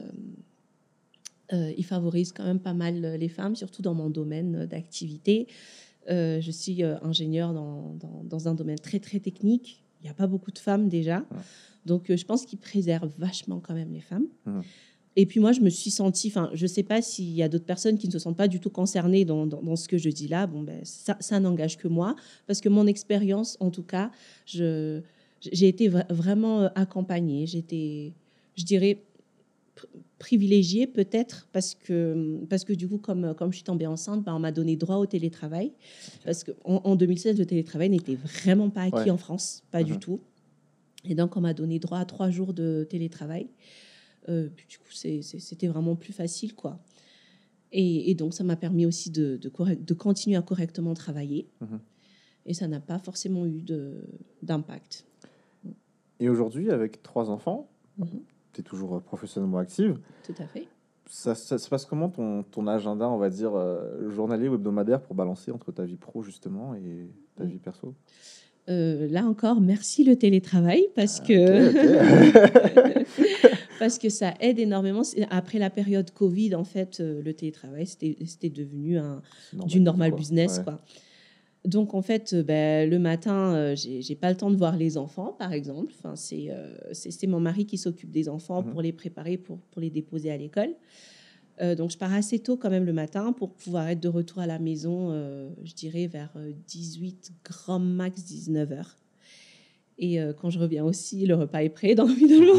[SPEAKER 1] euh, ils favorisent quand même pas mal euh, les femmes, surtout dans mon domaine euh, d'activité. Euh, je suis euh, ingénieure dans, dans, dans un domaine très, très technique. Il n'y a pas beaucoup de femmes déjà.
[SPEAKER 2] Mhm.
[SPEAKER 1] Donc, euh, je pense qu'ils préservent vachement quand même les femmes.
[SPEAKER 2] Mhm.
[SPEAKER 1] Et puis moi, je me suis sentie, enfin, je ne sais pas s'il y a d'autres personnes qui ne se sentent pas du tout concernées dans, dans, dans ce que je dis là. Bon, ben, ça, ça n'engage que moi, parce que mon expérience, en tout cas, je, j'ai été vra- vraiment euh, accompagnée. J'étais, je dirais, pr- privilégiée peut-être, parce que, parce que du coup, comme, comme je suis tombée enceinte, ben, on m'a donné droit au télétravail. Parce qu'en en deux mille seize, le télétravail n'était vraiment pas acquis
[SPEAKER 2] Ouais.
[SPEAKER 1] en France, pas du
[SPEAKER 2] Mhm.
[SPEAKER 1] tout. Et donc, on m'a donné droit à trois jours de télétravail. Euh, puis du coup, c'est- c'est- c'était vraiment plus facile, quoi. Et, et donc, ça m'a permis aussi de, de, correct- de continuer à correctement travailler.
[SPEAKER 2] Mhm.
[SPEAKER 1] Et ça n'a pas forcément eu de- d'impact.
[SPEAKER 2] Et aujourd'hui, avec trois enfants,
[SPEAKER 1] Mhm,
[SPEAKER 2] tu es toujours euh, professionnellement active.
[SPEAKER 1] tout à fait.
[SPEAKER 2] Ça, ça se passe comment ton, ton agenda, on va dire, euh, journalier ou hebdomadaire pour balancer entre ta vie pro, justement, et ta
[SPEAKER 1] Mm.
[SPEAKER 2] vie perso?
[SPEAKER 1] Euh, là encore, merci le télétravail parce
[SPEAKER 2] Ah,
[SPEAKER 1] que,
[SPEAKER 2] ok, ok.
[SPEAKER 1] parce que ça aide énormément. C'est- Après la période Covid, en fait, euh, le télétravail, c'était c'était devenu un,
[SPEAKER 2] C'est
[SPEAKER 1] du
[SPEAKER 2] normalisé,
[SPEAKER 1] normal
[SPEAKER 2] quoi.
[SPEAKER 1] business,
[SPEAKER 2] Ouais.
[SPEAKER 1] quoi. Donc, en fait, euh, ben, le matin, euh, j'ai j'ai pas le temps de voir les enfants, par exemple. Enfin, c'est euh, c'est c'est mon mari qui s'occupe des enfants
[SPEAKER 2] Mhm.
[SPEAKER 1] pour les préparer, pour, pour les déposer à l'école. Euh, donc, je pars assez tôt quand même le matin pour pouvoir être de retour à la maison, euh, je dirais, vers euh, dix-huit, grand max dix-neuf heures. Et euh, quand je reviens aussi, le repas est prêt, donc finalement.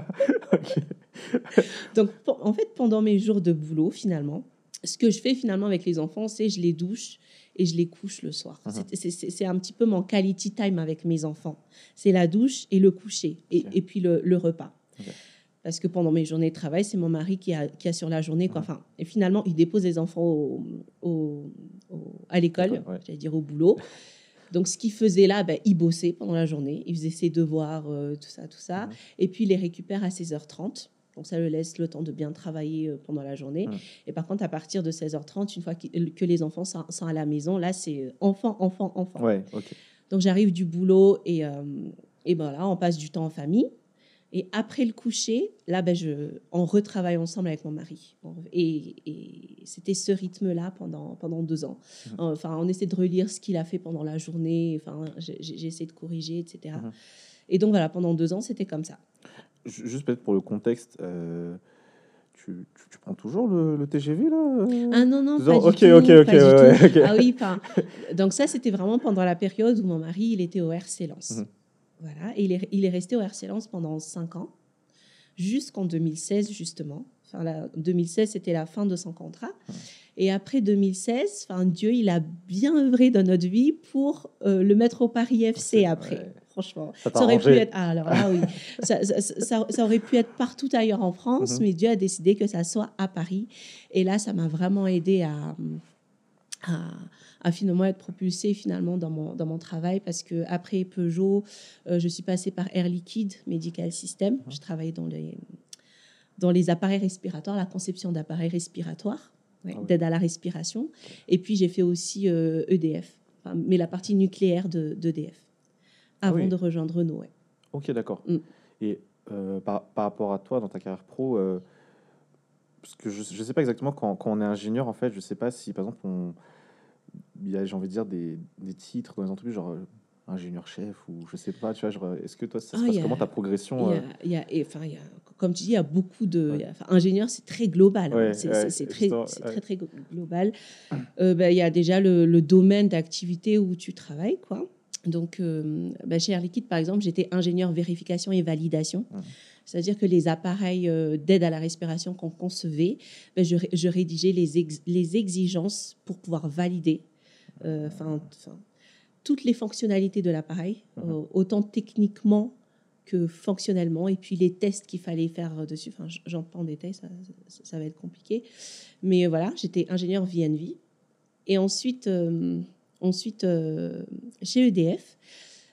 [SPEAKER 2] Ok.
[SPEAKER 1] Donc, pour- en fait, pendant mes jours de boulot, finalement, ce que je fais finalement avec les enfants, c'est je les douche et je les couche le soir.
[SPEAKER 2] Mhm.
[SPEAKER 1] C'est- c'est- C'est c'est un petit peu mon quality time avec mes enfants. C'est la douche et le coucher, et,
[SPEAKER 2] Ok.
[SPEAKER 1] et puis le, le repas.
[SPEAKER 2] Ok.
[SPEAKER 1] Parce que pendant mes journées de travail, c'est mon mari qui, a, qui assure la journée, quoi.
[SPEAKER 2] Mhm.
[SPEAKER 1] Enfin, et finalement, il dépose les enfants au, au- au- à l'école,
[SPEAKER 2] École, ouais.
[SPEAKER 1] j'allais dire au boulot. Donc, ce qu'il faisait là, ben, il bossait pendant la journée. Il faisait ses devoirs, euh, tout ça, tout ça.
[SPEAKER 2] Mhm.
[SPEAKER 1] Et puis, il les récupère à seize heures trente. Donc, ça le laisse le temps de bien travailler euh, pendant la journée.
[SPEAKER 2] Mhm.
[SPEAKER 1] Et par contre, à partir de seize heures trente, une fois qu'il- que les enfants sont, sont à la maison, là, c'est euh, enfant, enfant, enfant.
[SPEAKER 2] Ouais, ok.
[SPEAKER 1] Donc, j'arrive du boulot et, euh, et ben là, on passe du temps en famille. Et après le coucher, là, ben, je, on retravaille ensemble avec mon mari. On- Et, et c'était ce rythme-là pendant, pendant deux ans.
[SPEAKER 2] Mhm.
[SPEAKER 1] Enfin, on essaie de relire ce qu'il a fait pendant la journée. Enfin, j'ai j'ai essayé de corriger, et cetera.
[SPEAKER 2] Mhm.
[SPEAKER 1] Et donc, voilà, pendant deux ans, c'était comme ça.
[SPEAKER 2] Ju- Juste peut-être pour le contexte, euh, tu, tu, tu prends toujours le, le T G V là euh
[SPEAKER 1] Ah non, non,
[SPEAKER 2] Deux
[SPEAKER 1] pas
[SPEAKER 2] ans
[SPEAKER 1] du
[SPEAKER 2] Ok,
[SPEAKER 1] tout.
[SPEAKER 2] ok, ok,
[SPEAKER 1] pas du
[SPEAKER 2] ouais,
[SPEAKER 1] tout.
[SPEAKER 2] ouais, ok.
[SPEAKER 1] Ah oui, enfin, donc ça, c'était vraiment pendant la période où mon mari, il était au R C Lens.
[SPEAKER 2] Mhm.
[SPEAKER 1] Voilà, et il est, il est resté au R C Lens pendant cinq ans, jusqu'en deux mille seize, justement. Enfin, la, deux mille seize, c'était la fin de son contrat.
[SPEAKER 2] Mhm.
[SPEAKER 1] Et après deux mille seize, enfin, Dieu, il a bien œuvré dans notre vie pour euh, le mettre au Paris F C
[SPEAKER 2] C'est-
[SPEAKER 1] après.
[SPEAKER 2] ouais.
[SPEAKER 1] Franchement,
[SPEAKER 2] Ça t'a
[SPEAKER 1] ça aurait pu
[SPEAKER 2] arrangé.
[SPEAKER 1] être. Ah, alors là, oui, ça, ça, ça- ça aurait pu être partout ailleurs en France,
[SPEAKER 2] Mhm.
[SPEAKER 1] mais Dieu a décidé que ça soit à Paris. Et là, ça m'a vraiment aidé à, à, à finalement être propulsée finalement dans mon, dans mon travail, parce que après Peugeot, euh, je suis passée par Air Liquide Medical System.
[SPEAKER 2] Mhm.
[SPEAKER 1] Je travaillais dans les, dans les appareils respiratoires, la conception d'appareils respiratoires, ouais,
[SPEAKER 2] Ah ouais.
[SPEAKER 1] d'aide à la respiration. Et puis j'ai fait aussi euh, E D F, enfin, mais la partie nucléaire de, d'E D F,
[SPEAKER 2] Ah
[SPEAKER 1] avant
[SPEAKER 2] oui.
[SPEAKER 1] de rejoindre Renault. Ouais.
[SPEAKER 2] Ok, d'accord.
[SPEAKER 1] Mm.
[SPEAKER 2] Et euh, par, par rapport à toi, dans ta carrière pro, euh, parce que je ne sais pas exactement quand, quand on est ingénieur, en fait, je sais pas si, par exemple, on, il y a, j'ai envie de dire, des, des titres dans les entreprises, genre euh, ingénieur-chef, ou je sais pas, tu vois, genre, est-ce que toi, ça se
[SPEAKER 1] Ah,
[SPEAKER 2] passe
[SPEAKER 1] il y a-
[SPEAKER 2] comment ta
[SPEAKER 1] Il
[SPEAKER 2] progression
[SPEAKER 1] y
[SPEAKER 2] euh,
[SPEAKER 1] a, il y a- et, enfin, il y a, comme tu dis, il y a beaucoup de.
[SPEAKER 2] Ouais.
[SPEAKER 1] il y a- enfin, ingénieur, c'est très global. hein.
[SPEAKER 2] Ouais,
[SPEAKER 1] C'est,
[SPEAKER 2] ouais,
[SPEAKER 1] c'est- c'est très,
[SPEAKER 2] justement,
[SPEAKER 1] c'est
[SPEAKER 2] ouais.
[SPEAKER 1] très, très glo- global. Euh, ben, il y a déjà le, le domaine d'activité où tu travailles, quoi. Donc, euh, ben, chez Air Liquide, par exemple, j'étais ingénieur vérification et validation.
[SPEAKER 2] Mhm.
[SPEAKER 1] C'est-à-dire que les appareils euh, d'aide à la respiration qu'on concevait, ben, je, ré- je rédigeais les, ex- les exigences pour pouvoir valider euh, enfin, enfin, toutes les fonctionnalités de l'appareil,
[SPEAKER 2] Mhm.
[SPEAKER 1] euh, autant techniquement que fonctionnellement, et puis les tests qu'il fallait faire dessus. Enfin, j- j'en prends des tests, ça, ça- ça va être compliqué. Mais voilà, j'étais ingénieur V N V. Et ensuite, euh, ensuite euh, chez E D F,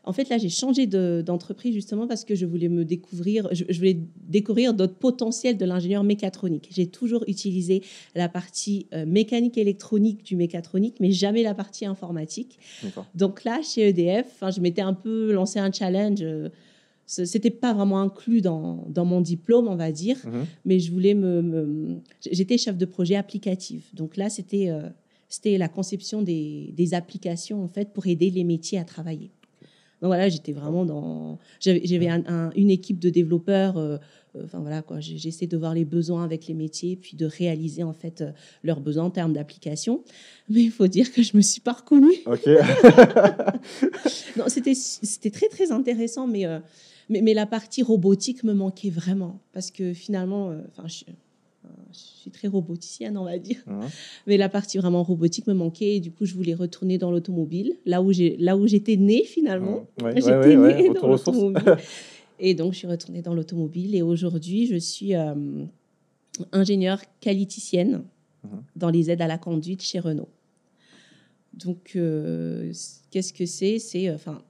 [SPEAKER 1] En fait, là, j'ai changé de- d'entreprise justement parce que je voulais me découvrir, je, je voulais découvrir d'autres potentiels de l'ingénieur mécatronique. J'ai toujours utilisé la partie euh, mécanique électronique du mécatronique, mais jamais la partie informatique.
[SPEAKER 2] D'accord.
[SPEAKER 1] Donc là, chez E D F, enfin, je m'étais un peu lancé un challenge. euh, ce- C'était pas vraiment inclus dans, dans mon diplôme, on va dire,
[SPEAKER 2] Mhm.
[SPEAKER 1] mais je voulais me, me- j'étais chef de projet applicatif. Donc là, c'était euh, c'était la conception des, des applications en fait pour aider les métiers à travailler. Donc voilà, j'étais vraiment dans. J'avais j'avais un- un- une équipe de développeurs. euh, euh, Enfin voilà quoi, j'ai- j'essaie de voir les besoins avec les métiers, puis de réaliser en fait euh, leurs besoins en termes d'application. Mais il faut dire que je me suis pas reconnue.
[SPEAKER 2] Ok.
[SPEAKER 1] Non, c'était c'était très très intéressant, mais, euh, mais mais la partie robotique me manquait vraiment parce que finalement, euh, enfin je, euh, je suis très roboticienne on va dire,
[SPEAKER 2] Mhm.
[SPEAKER 1] mais la partie vraiment robotique me manquait et du coup je voulais retourner dans l'automobile, là où j'ai là où j'étais née finalement.
[SPEAKER 2] Mhm. Ouais, ouais,
[SPEAKER 1] J'étais
[SPEAKER 2] ouais, ouais,
[SPEAKER 1] née dans
[SPEAKER 2] retour aux sources.
[SPEAKER 1] l'automobile et donc je suis retournée dans l'automobile et aujourd'hui je suis euh, ingénieure qualiticienne
[SPEAKER 2] Mhm.
[SPEAKER 1] dans les aides à la conduite chez Renault. Donc, euh, c- qu'est-ce que c'est C'est, euh, enfin,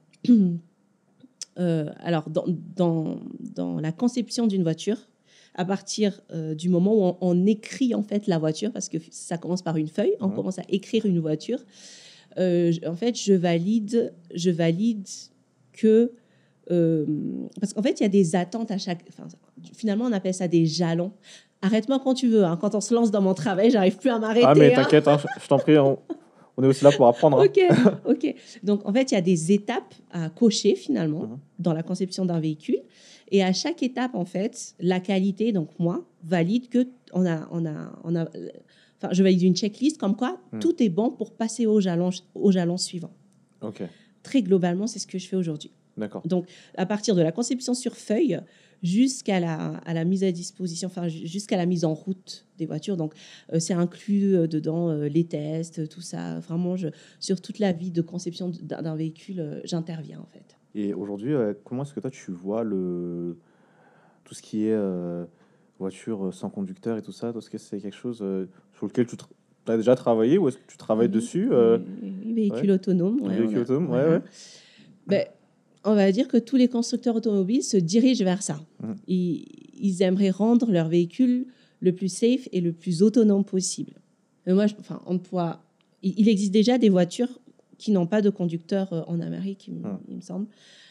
[SPEAKER 1] euh, alors dans, dans, dans la conception d'une voiture, à partir euh, du moment où on, on écrit en fait la voiture, parce que ça commence par une feuille, on
[SPEAKER 2] Mhm.
[SPEAKER 1] commence à écrire une voiture. euh, je- en fait, je valide, je valide que euh, parce qu'en fait, il y a des attentes à chaque. Enfin, finalement, on appelle ça des jalons. Arrête-moi quand tu veux. Hein. Quand on se lance dans mon travail, j'arrive plus à
[SPEAKER 2] Ah, mais
[SPEAKER 1] m'arrêter. Hein.
[SPEAKER 2] t'inquiète, hein, je, je t'en prie, on, on est aussi là pour apprendre. Hein.
[SPEAKER 1] Ok, ok. Donc, en fait, il y a des étapes à cocher finalement
[SPEAKER 2] Mhm.
[SPEAKER 1] dans la conception d'un véhicule. Et à chaque étape, en fait, la qualité, donc moi, valide que on a, on a, on a. Enfin, je valide une checklist comme quoi
[SPEAKER 2] Mhm.
[SPEAKER 1] tout est bon pour passer au jalon, au jalon suivant.
[SPEAKER 2] Ok,
[SPEAKER 1] Très globalement, c'est ce que je fais aujourd'hui.
[SPEAKER 2] d'accord.
[SPEAKER 1] Donc, à partir de la conception sur feuille jusqu'à la, à la mise à disposition, enfin, ju- jusqu'à la mise en route des voitures. Donc, euh, c'est inclus euh, dedans euh, les tests, tout ça. Vraiment, je, sur toute la vie de conception d'un d'un véhicule, euh, j'interviens en fait.
[SPEAKER 2] Et aujourd'hui, euh, comment est-ce que toi tu vois le tout ce qui est euh, voiture sans conducteur et tout ça? Est-ce que c'est quelque chose euh, sur lequel tu as déjà travaillé ou est-ce que tu travailles
[SPEAKER 1] Oui,
[SPEAKER 2] dessus?
[SPEAKER 1] oui,
[SPEAKER 2] euh,
[SPEAKER 1] oui, oui, véhicule
[SPEAKER 2] Ouais,
[SPEAKER 1] autonome.
[SPEAKER 2] un
[SPEAKER 1] Ouais, on
[SPEAKER 2] véhicule
[SPEAKER 1] a,
[SPEAKER 2] autonome, ouais,
[SPEAKER 1] voilà.
[SPEAKER 2] ouais.
[SPEAKER 1] Ben, on va dire que tous les constructeurs automobiles se dirigent vers ça.
[SPEAKER 2] Mhm.
[SPEAKER 1] Ils, ils aimeraient rendre leur véhicule le plus safe et le plus autonome possible. Mais moi, je- enfin, on pourra, il, il existe déjà des voitures qui n'ont pas de conducteur euh, en Amérique, il, me-
[SPEAKER 2] Mhm.
[SPEAKER 1] il me semble.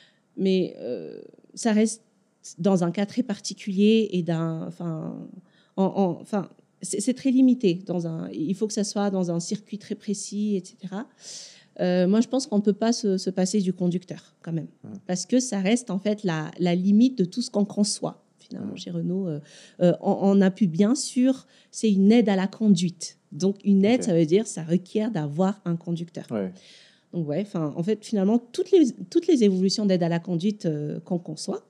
[SPEAKER 1] Mais euh, ça reste dans un cas très particulier et d'un, enfin, en- en- enfin, c'est c'est très limité. Dans un, il faut que ça soit dans un circuit très précis, et cetera. Euh, moi, je pense qu'on ne peut pas se, se passer du conducteur quand même,
[SPEAKER 2] Mhm.
[SPEAKER 1] parce que ça reste en fait la, la limite de tout ce qu'on conçoit. Finalement,
[SPEAKER 2] Mhm.
[SPEAKER 1] chez Renault, euh, euh, on, on appuie bien sur, c'est une aide à la conduite. Donc, une aide,
[SPEAKER 2] Ok.
[SPEAKER 1] ça veut dire, ça requiert d'avoir un conducteur.
[SPEAKER 2] Ouais.
[SPEAKER 1] Donc, ouais, enfin, en fait, finalement, toutes les, toutes les évolutions d'aide à la conduite euh, qu'on conçoit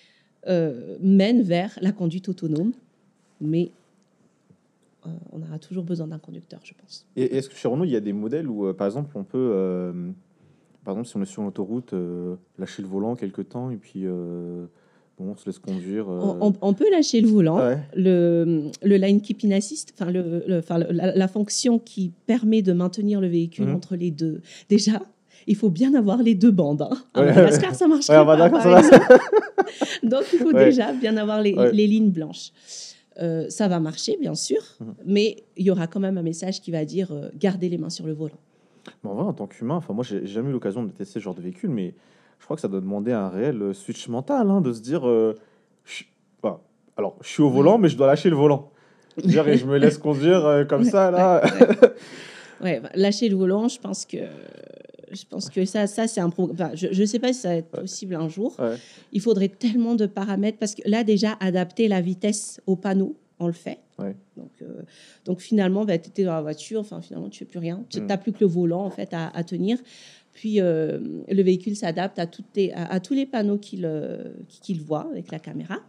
[SPEAKER 1] euh, mènent vers la conduite autonome, mais euh, on aura toujours besoin d'un conducteur, je pense.
[SPEAKER 2] Et est-ce que chez Renault, il y a des modèles où, euh, par exemple, on peut, euh, par exemple, si on est sur l'autoroute, euh, lâcher le volant quelque temps et puis euh, bon, on se laisse conduire. euh,
[SPEAKER 1] On, on- on peut lâcher le volant.
[SPEAKER 2] Ouais.
[SPEAKER 1] Le, le line keeping assist, enfin, le, le- enfin, le- la, la fonction qui permet de maintenir le véhicule
[SPEAKER 2] Mhm.
[SPEAKER 1] entre les deux. Déjà, il faut bien avoir les deux bandes. Hein. À
[SPEAKER 2] Ouais.
[SPEAKER 1] Madagascar, ça marche
[SPEAKER 2] Ouais, à
[SPEAKER 1] pas,
[SPEAKER 2] Madagascar,
[SPEAKER 1] par
[SPEAKER 2] ça va.
[SPEAKER 1] exemple. Donc, il faut
[SPEAKER 2] Ouais.
[SPEAKER 1] déjà bien avoir les,
[SPEAKER 2] Ouais.
[SPEAKER 1] les lignes blanches. Euh, ça va marcher, bien sûr,
[SPEAKER 2] Mhm.
[SPEAKER 1] mais il y aura quand même un message qui va dire euh, gardez les mains sur le volant.
[SPEAKER 2] Mais en vrai, en tant qu'humain, enfin, moi, j'ai jamais eu l'occasion de tester ce genre de véhicule, mais je crois que ça doit demander un réel euh, switch mental, hein, de se dire, euh, je- enfin, alors, je suis au volant,
[SPEAKER 1] Ouais.
[SPEAKER 2] mais je dois lâcher le volant. Dire, et je me laisse conduire euh, comme
[SPEAKER 1] Ouais,
[SPEAKER 2] ça, là.
[SPEAKER 1] ouais, ouais. Ouais, bah, lâcher le volant, je pense que je pense que ça, ça c'est un pro- enfin, je ne sais pas si ça va être possible un jour.
[SPEAKER 2] Ouais.
[SPEAKER 1] Il faudrait tellement de paramètres parce que là déjà adapter la vitesse au panneau, on le fait.
[SPEAKER 2] Ouais.
[SPEAKER 1] Donc, euh, donc finalement, bah, tu étais dans la voiture, enfin finalement tu fais plus rien, tu
[SPEAKER 2] Mm.
[SPEAKER 1] n'as plus que le volant en fait à, à tenir. Puis euh, le véhicule s'adapte à, toutes tes- à, à tous les panneaux qu'il euh, qu'il voit avec la caméra.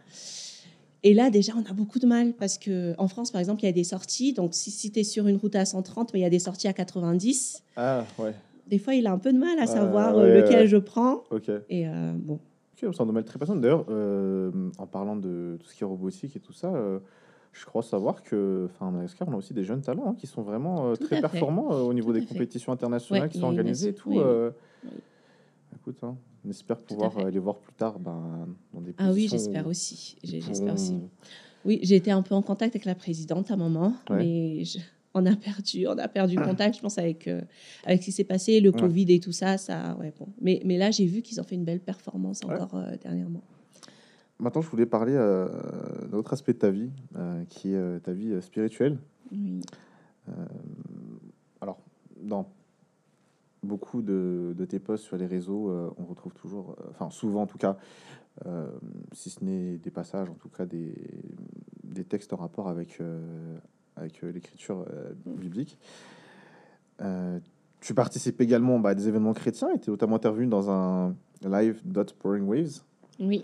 [SPEAKER 1] Et là, déjà, on a beaucoup de mal parce qu'en France, par exemple, il y a des sorties. Donc, si, si tu es sur une route à cent trente, mais il y a des sorties à quatre-vingt-dix,
[SPEAKER 2] Ah, ouais.
[SPEAKER 1] des fois, il a un peu de mal à
[SPEAKER 2] Ah,
[SPEAKER 1] savoir
[SPEAKER 2] ouais,
[SPEAKER 1] euh, lequel
[SPEAKER 2] ouais.
[SPEAKER 1] je prends.
[SPEAKER 2] Ok.
[SPEAKER 1] Et euh, bon,
[SPEAKER 2] Ok, c'est un domaine très passionnant. D'ailleurs, euh, en parlant de tout ce qui est robotique et tout ça, euh, je crois savoir que, enfin, à Madagascar, on a aussi des jeunes talents hein, qui sont vraiment euh,
[SPEAKER 1] tout
[SPEAKER 2] très
[SPEAKER 1] à fait.
[SPEAKER 2] performants euh, au niveau
[SPEAKER 1] Tout
[SPEAKER 2] des
[SPEAKER 1] à fait.
[SPEAKER 2] compétitions
[SPEAKER 1] Ouais,
[SPEAKER 2] internationales qui
[SPEAKER 1] il y
[SPEAKER 2] sont
[SPEAKER 1] a une
[SPEAKER 2] organisées et
[SPEAKER 1] asso-
[SPEAKER 2] tout.
[SPEAKER 1] oui, oui,
[SPEAKER 2] euh,
[SPEAKER 1] oui.
[SPEAKER 2] Écoute, hein, on espère
[SPEAKER 1] Tout à
[SPEAKER 2] pouvoir
[SPEAKER 1] fait.
[SPEAKER 2] euh, les voir plus tard ben, dans des
[SPEAKER 1] Ah oui,
[SPEAKER 2] positions
[SPEAKER 1] j'espère
[SPEAKER 2] où
[SPEAKER 1] aussi.
[SPEAKER 2] ils
[SPEAKER 1] J'ai- J'espère aussi.
[SPEAKER 2] pourront...
[SPEAKER 1] Oui, j'ai été un peu en contact avec la présidente à un moment,
[SPEAKER 2] Ouais,
[SPEAKER 1] mais je- on a perdu, on a perdu contact, je pense, avec, euh, avec ce qui s'est passé, le
[SPEAKER 2] ouais,
[SPEAKER 1] Covid et tout ça. ça ouais, bon. mais, mais là, j'ai vu qu'ils ont fait une belle performance
[SPEAKER 2] ouais.
[SPEAKER 1] encore euh, dernièrement.
[SPEAKER 2] Maintenant, je voulais parler euh, d'un autre aspect de ta vie, euh, qui est euh, ta vie euh, spirituelle.
[SPEAKER 1] Oui,
[SPEAKER 2] Euh, alors, dans beaucoup de, de tes posts sur les réseaux, euh, on retrouve toujours, euh, enfin souvent en tout cas, euh, si ce n'est des passages, en tout cas des, des textes en rapport avec, euh, avec euh, l'écriture euh, biblique. Euh, Tu participes également bah, à des événements chrétiens et tu es notamment intervenu dans un live Dot Pouring Waves.
[SPEAKER 1] oui.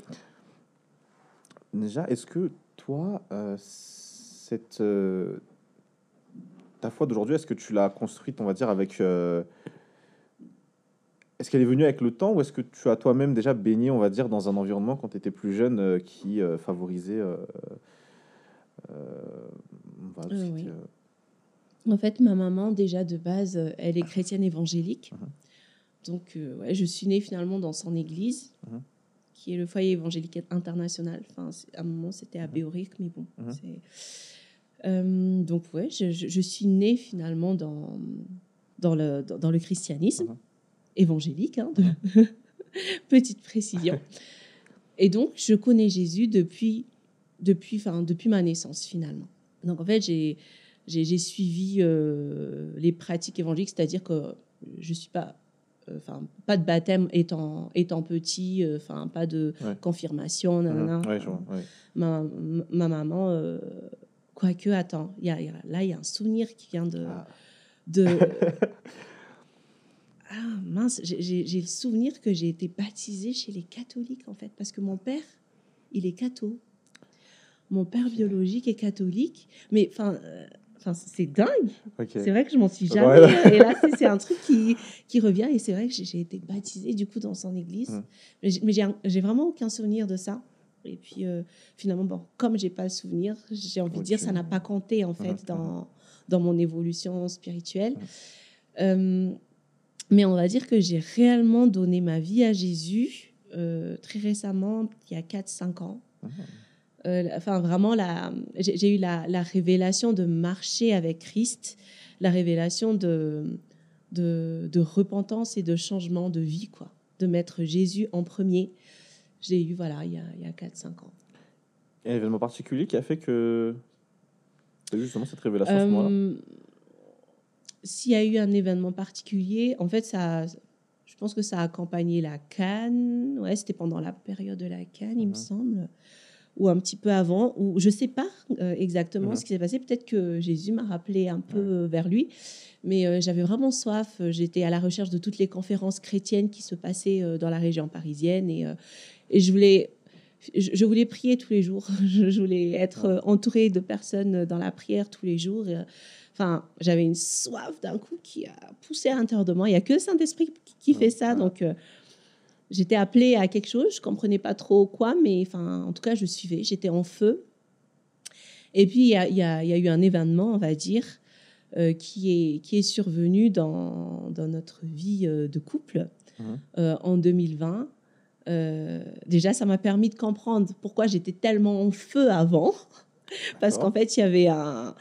[SPEAKER 2] Déjà, est-ce que toi, euh, cette, euh, ta foi d'aujourd'hui, est-ce que tu l'as construite, on va dire, avec... euh, est-ce qu'elle est venue avec le temps ou est-ce que tu as toi-même déjà baigné, on va dire, dans un environnement quand tu étais plus jeune euh, qui euh, favorisait... euh, euh, voilà, tout ce
[SPEAKER 1] Euh,
[SPEAKER 2] qui était,
[SPEAKER 1] oui.
[SPEAKER 2] euh,
[SPEAKER 1] En fait, ma maman, déjà de base, euh, elle est chrétienne évangélique.
[SPEAKER 2] Mhm.
[SPEAKER 1] Donc, euh, ouais, je suis née finalement dans son église,
[SPEAKER 2] Mhm.
[SPEAKER 1] qui est le foyer évangélique international. Enfin, c'est- à un moment, c'était à
[SPEAKER 2] Mhm.
[SPEAKER 1] Béoric, mais bon,
[SPEAKER 2] Mhm.
[SPEAKER 1] c'est... Euh, donc, ouais, je, je- je suis née finalement dans, dans, le, dans, dans le christianisme
[SPEAKER 2] Mhm.
[SPEAKER 1] évangélique, hein, de-
[SPEAKER 2] Mhm.
[SPEAKER 1] petite précision. Et donc, je connais Jésus depuis, depuis, enfin, depuis ma naissance, finalement. Donc, en fait, j'ai, j'ai, j'ai suivi euh, les pratiques évangéliques, c'est-à-dire que je suis pas... euh, Enfin, pas de baptême étant, étant petit, euh, enfin, pas de
[SPEAKER 2] Ouais.
[SPEAKER 1] confirmation,
[SPEAKER 2] Mhm.
[SPEAKER 1] nanana.
[SPEAKER 2] Ouais, je
[SPEAKER 1] Enfin,
[SPEAKER 2] vois, ouais.
[SPEAKER 1] ma, ma maman, euh, quoique, attends, il y a, il y a- là, il y a un souvenir qui vient de...
[SPEAKER 2] Ah.
[SPEAKER 1] de ah mince, j'ai- j'ai j'ai le souvenir que j'ai été baptisée chez les catholiques, en fait, parce que mon père, il est catho. Mon père
[SPEAKER 2] Ok.
[SPEAKER 1] biologique est catholique, mais enfin, euh, enfin, c'est dingue.
[SPEAKER 2] Ok.
[SPEAKER 1] C'est vrai que je m'en suis jamais.
[SPEAKER 2] Ouais.
[SPEAKER 1] euh, Et là, c'est c'est un truc qui, qui revient. Et c'est vrai que j'ai j'ai été baptisée du coup dans son église,
[SPEAKER 2] Mhm.
[SPEAKER 1] mais j'ai mais j'ai un- j'ai vraiment aucun souvenir de ça. Et puis euh, finalement, bon, comme j'ai pas le souvenir, j'ai envie de dire
[SPEAKER 2] Ok.
[SPEAKER 1] ça n'a pas compté en
[SPEAKER 2] Mhm.
[SPEAKER 1] fait
[SPEAKER 2] Mhm.
[SPEAKER 1] dans dans mon évolution spirituelle.
[SPEAKER 2] Mhm.
[SPEAKER 1] Euh, mais on va dire que j'ai réellement donné ma vie à Jésus euh, très récemment, il y a quatre cinq ans.
[SPEAKER 2] Mhm.
[SPEAKER 1] Euh, enfin, vraiment, la, j'ai, j'ai eu la, la révélation de marcher avec Christ, la révélation de, de, de repentance et de changement de vie, quoi. De mettre Jésus en premier. J'ai eu, voilà, il y a, il y a quatre cinq ans.
[SPEAKER 2] Il y a un événement particulier qui a fait que tu as eu justement cette révélation à ce moment-là?
[SPEAKER 1] Euh, S'il y a eu un événement particulier, en fait, ça, je pense que ça a accompagné la Cannes. Ouais, c'était pendant la période de la Cannes, il me
[SPEAKER 2] Mhm.
[SPEAKER 1] semble. Ou un petit peu avant, ou je ne sais pas euh, exactement
[SPEAKER 2] Mhm.
[SPEAKER 1] ce qui s'est passé. Peut-être que Jésus m'a rappelé un peu
[SPEAKER 2] Ouais.
[SPEAKER 1] euh, vers lui, mais euh, j'avais vraiment soif. J'étais à la recherche de toutes les conférences chrétiennes qui se passaient euh, dans la région parisienne, et, euh, et je voulais, je, je voulais prier tous les jours. Je, je voulais être
[SPEAKER 2] Ouais.
[SPEAKER 1] euh, entourée de personnes dans la prière tous les jours. Et, euh, Enfin, j'avais une soif d'un coup qui a poussé à l'intérieur de moi. Il n'y a que le Saint-Esprit qui- qui fait
[SPEAKER 2] Ouais.
[SPEAKER 1] ça,
[SPEAKER 2] Ouais.
[SPEAKER 1] donc. euh, J'étais appelée à quelque chose, je comprenais pas trop quoi, mais enfin, en tout cas, je suivais, j'étais en feu. Et puis, il y a, il y a- il y a eu un événement, on va dire, euh, qui, est, qui est survenu dans, dans notre vie euh, de couple
[SPEAKER 2] Mhm.
[SPEAKER 1] euh, en deux mille vingt. Euh, déjà, ça m'a permis de comprendre pourquoi j'étais tellement en feu avant, parce qu'en
[SPEAKER 2] D'accord.
[SPEAKER 1] fait, il y avait un...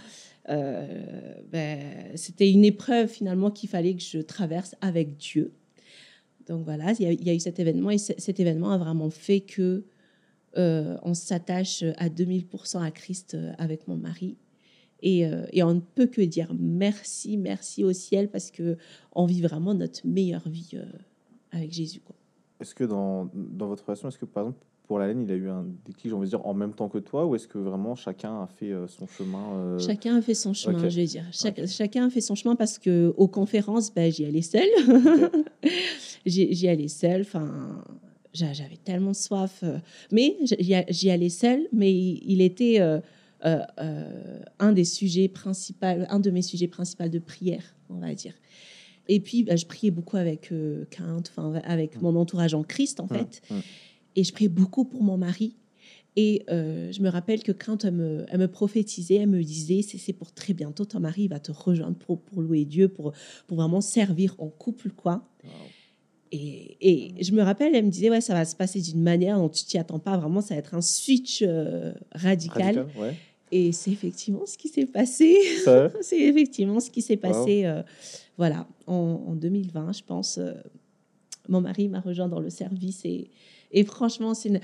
[SPEAKER 1] euh, ben, c'était une épreuve finalement qu'il fallait que je traverse avec Dieu. Donc voilà, il y, a, il y a eu cet événement et c- cet événement a vraiment fait que euh, on s'attache à deux mille pour cent à Christ euh, avec mon mari. Et, euh, et on ne peut que dire merci, merci au ciel parce que on vit vraiment notre meilleure vie euh, avec Jésus, quoi.
[SPEAKER 2] Est-ce que dans, dans votre relation, est-ce que par exemple pour Laine, il a eu un déclic, j'ai envie de dire, en même temps que toi, ou est-ce que vraiment chacun a fait euh, son chemin euh,
[SPEAKER 1] Chacun a fait son chemin,
[SPEAKER 2] Ok,
[SPEAKER 1] je vais dire. Chaque-
[SPEAKER 2] ok,
[SPEAKER 1] chacun a fait son chemin parce que aux conférences, ben, j'y allais seule.
[SPEAKER 2] ok.
[SPEAKER 1] J'y j'y allais seule. Enfin, j'a- j'avais tellement soif. euh, Mais j'y a- j'y allais seule, mais il il était euh, euh, euh, un des sujets principaux, un de mes sujets principaux de prière, on va dire. Et puis, bah, je priais beaucoup avec euh, Quinte, enfin, avec
[SPEAKER 2] Mm,
[SPEAKER 1] mon entourage en Christ, en
[SPEAKER 2] mm,
[SPEAKER 1] fait.
[SPEAKER 2] mm.
[SPEAKER 1] Et je priais beaucoup pour mon mari. Et euh, je me rappelle que quand elle me, elle me prophétisait, elle me disait, c'est c'est pour très bientôt, ton mari va te rejoindre pour, pour louer Dieu, pour, pour vraiment servir en couple, quoi.
[SPEAKER 2] Wow.
[SPEAKER 1] Et, et je me rappelle, elle me disait, ouais, ça va se passer d'une manière dont tu t'y attends pas vraiment, ça va être un switch euh, radical.
[SPEAKER 2] Radical, ouais.
[SPEAKER 1] Et c'est effectivement ce qui s'est passé.
[SPEAKER 2] Ça,
[SPEAKER 1] C'est effectivement ce qui s'est
[SPEAKER 2] wow.
[SPEAKER 1] passé, euh, voilà, en, en deux mille vingt, je pense. Euh, mon mari m'a rejoint dans le service et, et franchement, c'est une...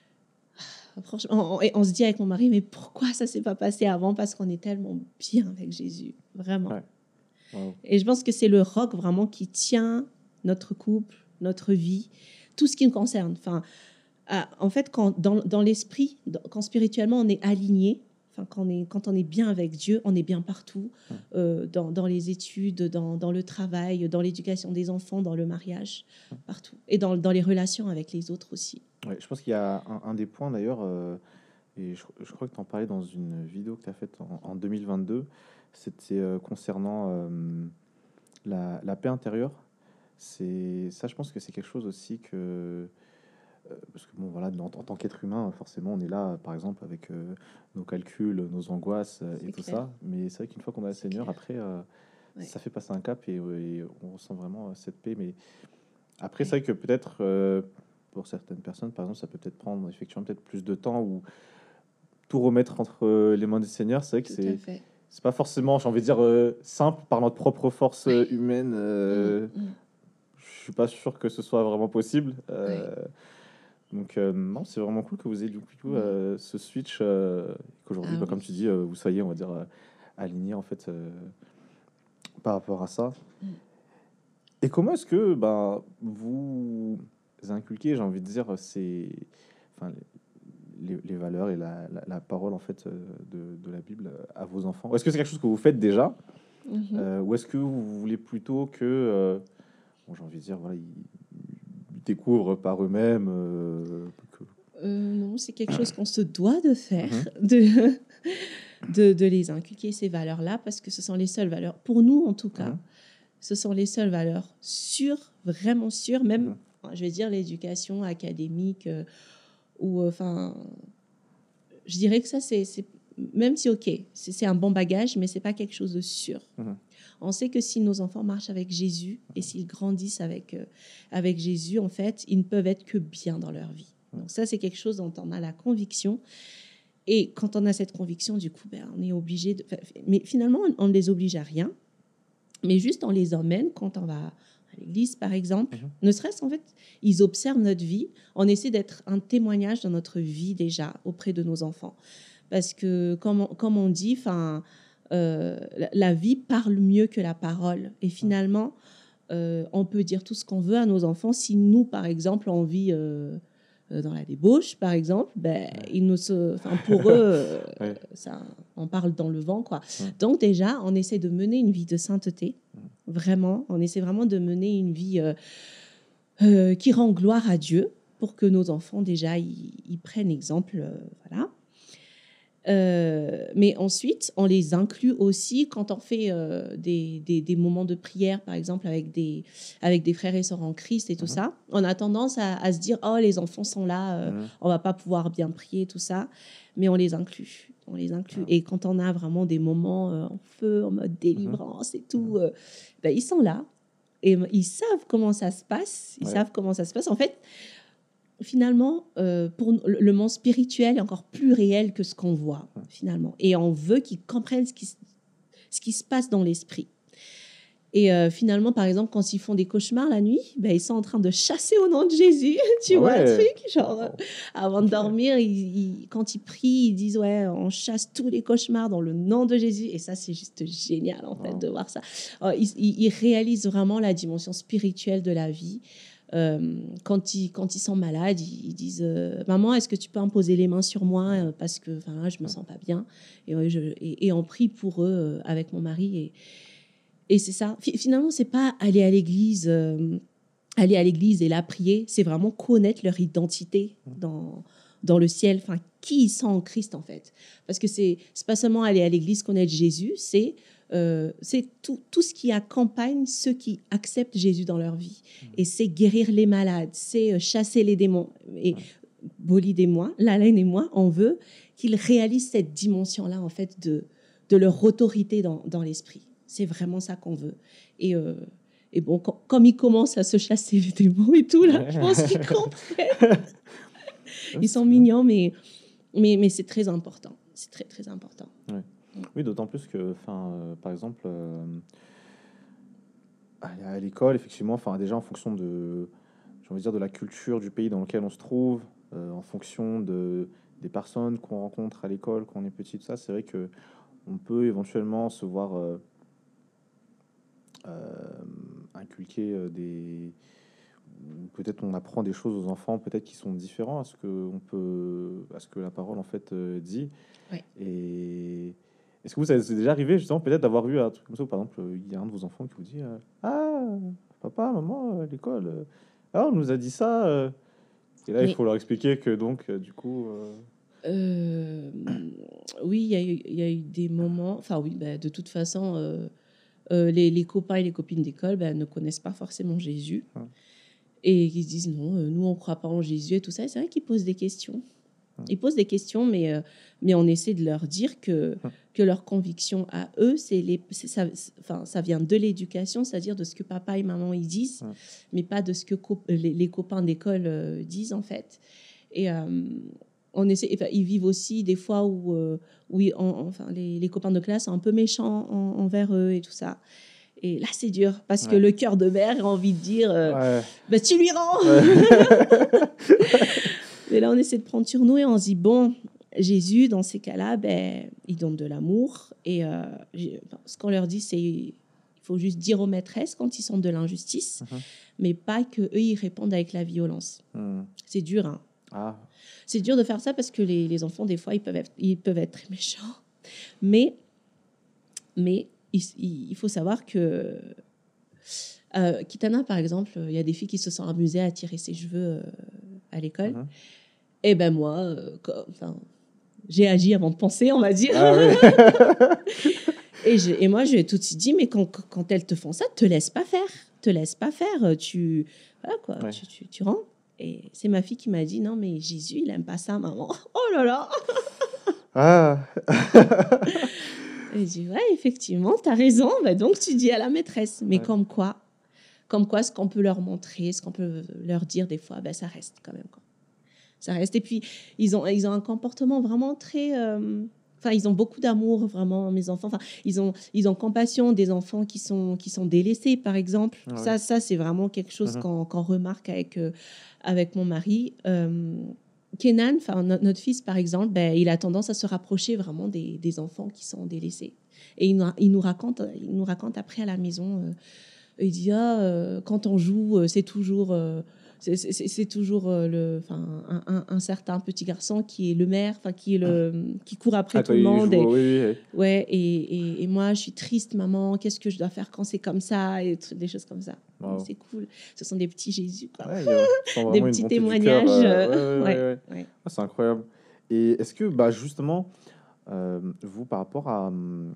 [SPEAKER 1] Franchement, on, on se dit avec mon mari, mais pourquoi ça s'est pas passé avant? Parce qu'on est tellement bien avec Jésus, vraiment.
[SPEAKER 2] Ouais. Wow.
[SPEAKER 1] Et je pense que c'est le roc vraiment qui tient notre couple, notre vie, tout ce qui nous concerne. Enfin, ah, en fait, quand, dans, dans l'esprit, dans, quand spirituellement on est aligné, enfin, quand, on est, quand on est bien avec Dieu, on est bien partout,
[SPEAKER 2] Ouais.
[SPEAKER 1] euh, dans, dans les études, dans, dans le travail, dans l'éducation des enfants, dans le mariage,
[SPEAKER 2] Ouais.
[SPEAKER 1] partout. Et dans, dans les relations avec les autres aussi.
[SPEAKER 2] Ouais, je pense qu'il y a un, un des points d'ailleurs, euh, et je, je crois que tu en parlais dans une vidéo que tu as faite en, en deux mille vingt-deux, c'était euh, concernant euh, la, la paix intérieure. C'est, ça, je pense que c'est quelque chose aussi que... euh, parce que bon, voilà, en, en tant qu'être humain, forcément, on est là, par exemple, avec euh, nos calculs, nos angoisses euh, et
[SPEAKER 1] C'est
[SPEAKER 2] tout
[SPEAKER 1] clair.
[SPEAKER 2] ça. Mais c'est vrai qu'une fois qu'on a le
[SPEAKER 1] C'est
[SPEAKER 2] Seigneur,
[SPEAKER 1] clair.
[SPEAKER 2] après, euh,
[SPEAKER 1] Ouais.
[SPEAKER 2] ça fait passer un cap et, et on ressent vraiment euh, cette paix. Mais après,
[SPEAKER 1] Ouais.
[SPEAKER 2] c'est vrai que peut-être euh, pour certaines personnes, par exemple, ça peut peut-être prendre effectivement peut-être plus de temps ou tout remettre entre euh, les mains du Seigneur. C'est vrai que
[SPEAKER 1] Tout à
[SPEAKER 2] c'est
[SPEAKER 1] fait.
[SPEAKER 2] c'est pas forcément, j'ai envie de dire, euh, simple par notre propre force euh, humaine. Euh,
[SPEAKER 1] Mm, mm.
[SPEAKER 2] je suis pas sûr que ce soit vraiment possible.
[SPEAKER 1] Ouais.
[SPEAKER 2] Euh, donc euh, non, c'est vraiment cool que vous ayez du coup
[SPEAKER 1] Ouais.
[SPEAKER 2] euh, ce switch, euh, qu'aujourd'hui,
[SPEAKER 1] Ah
[SPEAKER 2] bah,
[SPEAKER 1] oui.
[SPEAKER 2] comme tu dis, euh, vous soyez, on va dire, euh, alignés en fait euh, par rapport à ça.
[SPEAKER 1] Mm.
[SPEAKER 2] Et comment est-ce que bah, vous inculquez, j'ai envie de dire, c'est enfin, les, les valeurs et la, la, la parole en fait euh, de, de la Bible à vos enfants? Est-ce que c'est quelque chose que vous faites déjà?
[SPEAKER 1] Mhm.
[SPEAKER 2] Euh, ou est-ce que vous voulez plutôt que, euh, bon, j'ai envie de dire, voilà, ils, ils découvrent par eux-mêmes euh, que...
[SPEAKER 1] Euh, non, c'est quelque chose qu'on se doit de faire,
[SPEAKER 2] Mhm.
[SPEAKER 1] de, de, de les inculquer, ces valeurs-là, parce que ce sont les seules valeurs, pour nous en tout cas,
[SPEAKER 2] Mhm.
[SPEAKER 1] ce sont les seules valeurs sûres, vraiment sûres, même,
[SPEAKER 2] Mhm.
[SPEAKER 1] je vais dire, l'éducation académique, euh, ou, euh, enfin, je dirais que ça, c'est, c'est même si, ok, c'est, c'est un bon bagage, mais c'est pas quelque chose de sûr.
[SPEAKER 2] Mhm.
[SPEAKER 1] On sait que si nos enfants marchent avec Jésus et s'ils grandissent avec, euh, avec Jésus, en fait, ils ne peuvent être que bien dans leur vie. Donc ça, c'est quelque chose dont on a la conviction. Et quand on a cette conviction, du coup, ben, on est obligé de... Mais finalement, on ne les oblige à rien, mais juste on les emmène quand on va à l'église, par exemple.
[SPEAKER 2] Mhm.
[SPEAKER 1] Ne serait-ce, en fait, ils observent notre vie. On essaie d'être un témoignage dans notre vie déjà auprès de nos enfants. Parce que, comme on, comme on dit, enfin... Euh, la, la vie parle mieux que la parole. Et finalement, euh, on peut dire tout ce qu'on veut à nos enfants. Si nous, par exemple, on vit euh, euh, dans la débauche, par exemple, ben,
[SPEAKER 2] Ouais.
[SPEAKER 1] ils nous se, enfin, pour eux, euh,
[SPEAKER 2] Ouais.
[SPEAKER 1] ça, on parle dans le vent, quoi.
[SPEAKER 2] Ouais.
[SPEAKER 1] Donc déjà, on essaie de mener une vie de sainteté, vraiment. On essaie vraiment de mener une vie euh, euh, qui rend gloire à Dieu pour que nos enfants, déjà, ils, ils prennent exemple, euh, voilà. Euh, mais ensuite, on les inclut aussi quand on fait euh, des, des, des moments de prière, par exemple, avec des, avec des frères et sœurs en Christ et tout
[SPEAKER 2] Mhm.
[SPEAKER 1] ça. On a tendance à, à se dire, oh, les enfants sont là, euh,
[SPEAKER 2] Mhm.
[SPEAKER 1] on va pas pouvoir bien prier, tout ça. Mais on les inclut. On les inclut.
[SPEAKER 2] Ah.
[SPEAKER 1] Et quand on a vraiment des moments euh, en feu, en mode délivrance et tout, euh, ben, ils sont là. Et ils savent comment ça se passe. Ils
[SPEAKER 2] Ouais.
[SPEAKER 1] savent comment ça se passe. En fait, finalement, euh, pour nous, le monde spirituel est encore plus réel que ce qu'on voit, finalement. Et on veut qu'ils comprennent ce qui, se- ce qui se passe dans l'esprit. Et euh, finalement, par exemple, quand ils font des cauchemars la nuit, ben, ils sont en train de chasser au nom de Jésus. Tu
[SPEAKER 2] Ah
[SPEAKER 1] vois le
[SPEAKER 2] ouais.
[SPEAKER 1] truc? Genre, euh,
[SPEAKER 2] Wow.
[SPEAKER 1] avant
[SPEAKER 2] Ok.
[SPEAKER 1] de dormir, ils, ils- quand ils prient, ils disent, ouais, on chasse tous les cauchemars dans le nom de Jésus. Et ça, c'est juste génial, en fait,
[SPEAKER 2] Wow.
[SPEAKER 1] de voir ça. Euh, ils, ils- ils réalisent vraiment la dimension spirituelle de la vie. Euh, quand, ils, quand ils sont malades, ils, ils disent euh, maman, est-ce que tu peux imposer les mains sur moi euh, parce que enfin, là, je me sens pas bien. Et, ouais, je, et, et on prie pour eux euh, avec mon mari. Et, et c'est ça. Fi- Finalement, c'est pas aller à l'église, euh, aller à l'église et là prier. C'est vraiment connaître leur identité dans dans le ciel. Enfin, qui ils sont en Christ en fait. Parce que c'est c'est pas seulement aller à l'église connaître Jésus, c'est euh, c'est tout, tout ce qui accompagne ceux qui acceptent Jésus dans leur vie. Et c'est guérir les malades, c'est euh, chasser les démons. Et Bolide et moi, Lalaine et moi, on veut qu'ils réalisent cette dimension-là, en fait, de, de leur autorité dans, dans l'esprit. C'est vraiment ça qu'on veut. Et, euh, Et bon, quand, comme ils commencent à se chasser les démons et tout, là,
[SPEAKER 2] Ouais.
[SPEAKER 1] je pense qu'ils comprennent.
[SPEAKER 2] Ouais,
[SPEAKER 1] Ils
[SPEAKER 2] c'est
[SPEAKER 1] sont
[SPEAKER 2] bien.
[SPEAKER 1] mignons, mais, mais, mais c'est très important. C'est très, très important.
[SPEAKER 2] Ouais. Oui, d'autant plus que, enfin, euh, par exemple, euh, à à l'école, effectivement, enfin, déjà en fonction de, j'ai envie de dire, de la culture du pays dans lequel on se trouve, euh, en fonction de, des personnes qu'on rencontre à l'école quand on est petit, tout ça, c'est vrai que on peut éventuellement se voir euh, euh, inculquer euh, des... ou peut-être on apprend des choses aux enfants, peut-être qui sont différents à ce que on peut, à ce que la parole en fait euh, dit.
[SPEAKER 1] Ouais.
[SPEAKER 2] Et est-ce que vous, ça c'est déjà arrivé justement peut-être d'avoir eu un truc comme ça, où, par exemple, il y a un de vos enfants qui vous dit euh, ah papa, maman, à l'école, euh, ah on nous a dit ça, euh. Et là il
[SPEAKER 1] Mais
[SPEAKER 2] faut leur expliquer que donc euh, du coup euh,
[SPEAKER 1] euh, oui, il y, a eu- il y a eu des moments. Enfin, oui, bah, de toute façon, euh, euh, les, les copains et les copines d'école bah, ne connaissent pas forcément Jésus.
[SPEAKER 2] Hum.
[SPEAKER 1] Et ils se disent non, euh, nous, on ne croit pas en Jésus et tout ça. Et c'est vrai qu'ils posent des questions.
[SPEAKER 2] Hum.
[SPEAKER 1] Ils posent des questions, mais, euh, mais on essaie de leur dire que,
[SPEAKER 2] Hum.
[SPEAKER 1] que leur conviction à eux, c'est les, c'est ça, c'est- enfin, ça vient de l'éducation, c'est-à-dire de ce que papa et maman ils disent,
[SPEAKER 2] Hum.
[SPEAKER 1] mais pas de ce que co- les, les copains d'école euh, disent en fait. Et euh, on essaie, enfin, ils vivent aussi des fois où, euh, où ils- en- enfin, les, les copains de classe sont un peu méchants en- envers eux et tout ça. Et là, c'est dur parce que
[SPEAKER 2] ouais
[SPEAKER 1] le cœur de mère a envie de dire euh,
[SPEAKER 2] ouais
[SPEAKER 1] bah, tu lui rends.
[SPEAKER 2] ouais
[SPEAKER 1] Mais là, on essaie de prendre sur nous et on se dit, bon, Jésus, dans ces cas-là, ben, il donne de l'amour. Et euh, j'ai- enfin, ce qu'on leur dit, c'est il faut juste dire aux maîtresses quand ils sont de l'injustice,
[SPEAKER 2] Mhm.
[SPEAKER 1] mais pas qu'eux, ils répondent avec la violence.
[SPEAKER 2] Hum.
[SPEAKER 1] C'est dur, hein.
[SPEAKER 2] Ah
[SPEAKER 1] C'est dur de faire ça parce que les, les enfants, des fois, ils peuvent être, ils peuvent être très méchants. Mais, mais il, il faut savoir que... Euh, Kitana, par exemple, il y a des filles qui se sont amusées à tirer ses cheveux euh, à l'école.
[SPEAKER 2] mhm.
[SPEAKER 1] Et ben moi, euh, comme- enfin, j'ai agi avant de penser, on va dire.
[SPEAKER 2] Ah oui
[SPEAKER 1] Et, je- et moi, je lui ai tout de suite dit, mais quand, quand elles te font ça, te laisse pas faire. Te laisse pas faire. Tu, voilà quoi,
[SPEAKER 2] Ouais.
[SPEAKER 1] tu, tu, tu rends. Et c'est ma fille qui m'a dit, non, mais Jésus, il aime pas ça, maman. Oh là là.
[SPEAKER 2] Ah
[SPEAKER 1] Et j'ai dit, ouais, effectivement, tu as raison. Bah, donc, tu dis à la maîtresse. Mais
[SPEAKER 2] Ouais.
[SPEAKER 1] comme quoi, comme quoi, ce qu'on peut leur montrer, ce qu'on peut leur dire des fois, ben, ça reste quand même. Quoi. Ça reste. Et puis, ils ont, ils ont un comportement vraiment très... euh, Enfin, ils ont beaucoup d'amour, vraiment, mes enfants. Enfin, ils ont, ils ont compassion des enfants qui sont, qui sont délaissés, par exemple.
[SPEAKER 2] Ouais.
[SPEAKER 1] Ça, ça c'est vraiment quelque chose
[SPEAKER 2] Mhm.
[SPEAKER 1] qu'on qu'on remarque avec, euh, avec mon mari. Euh, Kenan, enfin, no- notre fils, par exemple, ben, il a tendance à se rapprocher vraiment des, des enfants qui sont délaissés. Et il nous, il nous, raconte, il nous raconte après à la maison, euh, il dit, ah, euh, quand on joue, euh, c'est toujours... euh, c'est- c'est c'est toujours euh, le, enfin, un, un- un certain petit garçon qui est le maire, enfin, qui, est le, qui court après
[SPEAKER 2] Ah,
[SPEAKER 1] tout
[SPEAKER 2] quand
[SPEAKER 1] le
[SPEAKER 2] il
[SPEAKER 1] monde.
[SPEAKER 2] joue,
[SPEAKER 1] Et,
[SPEAKER 2] oui, oui, oui.
[SPEAKER 1] ouais, et, et, et moi, je suis triste, maman. Qu'est-ce que je dois faire quand c'est comme ça et tr- des choses comme ça.
[SPEAKER 2] Wow.
[SPEAKER 1] Donc, c'est cool. Ce sont des petits Jésus, quoi.
[SPEAKER 2] Ouais, il y a- je sens
[SPEAKER 1] Des
[SPEAKER 2] vraiment une
[SPEAKER 1] petits
[SPEAKER 2] bonté du cœur.
[SPEAKER 1] témoignages.
[SPEAKER 2] euh,
[SPEAKER 1] euh,
[SPEAKER 2] ouais, ouais, ouais,
[SPEAKER 1] ouais,
[SPEAKER 2] ouais.
[SPEAKER 1] ouais.
[SPEAKER 2] Ah, c'est incroyable. Et est-ce que, bah, justement, euh, vous, par rapport à, hum,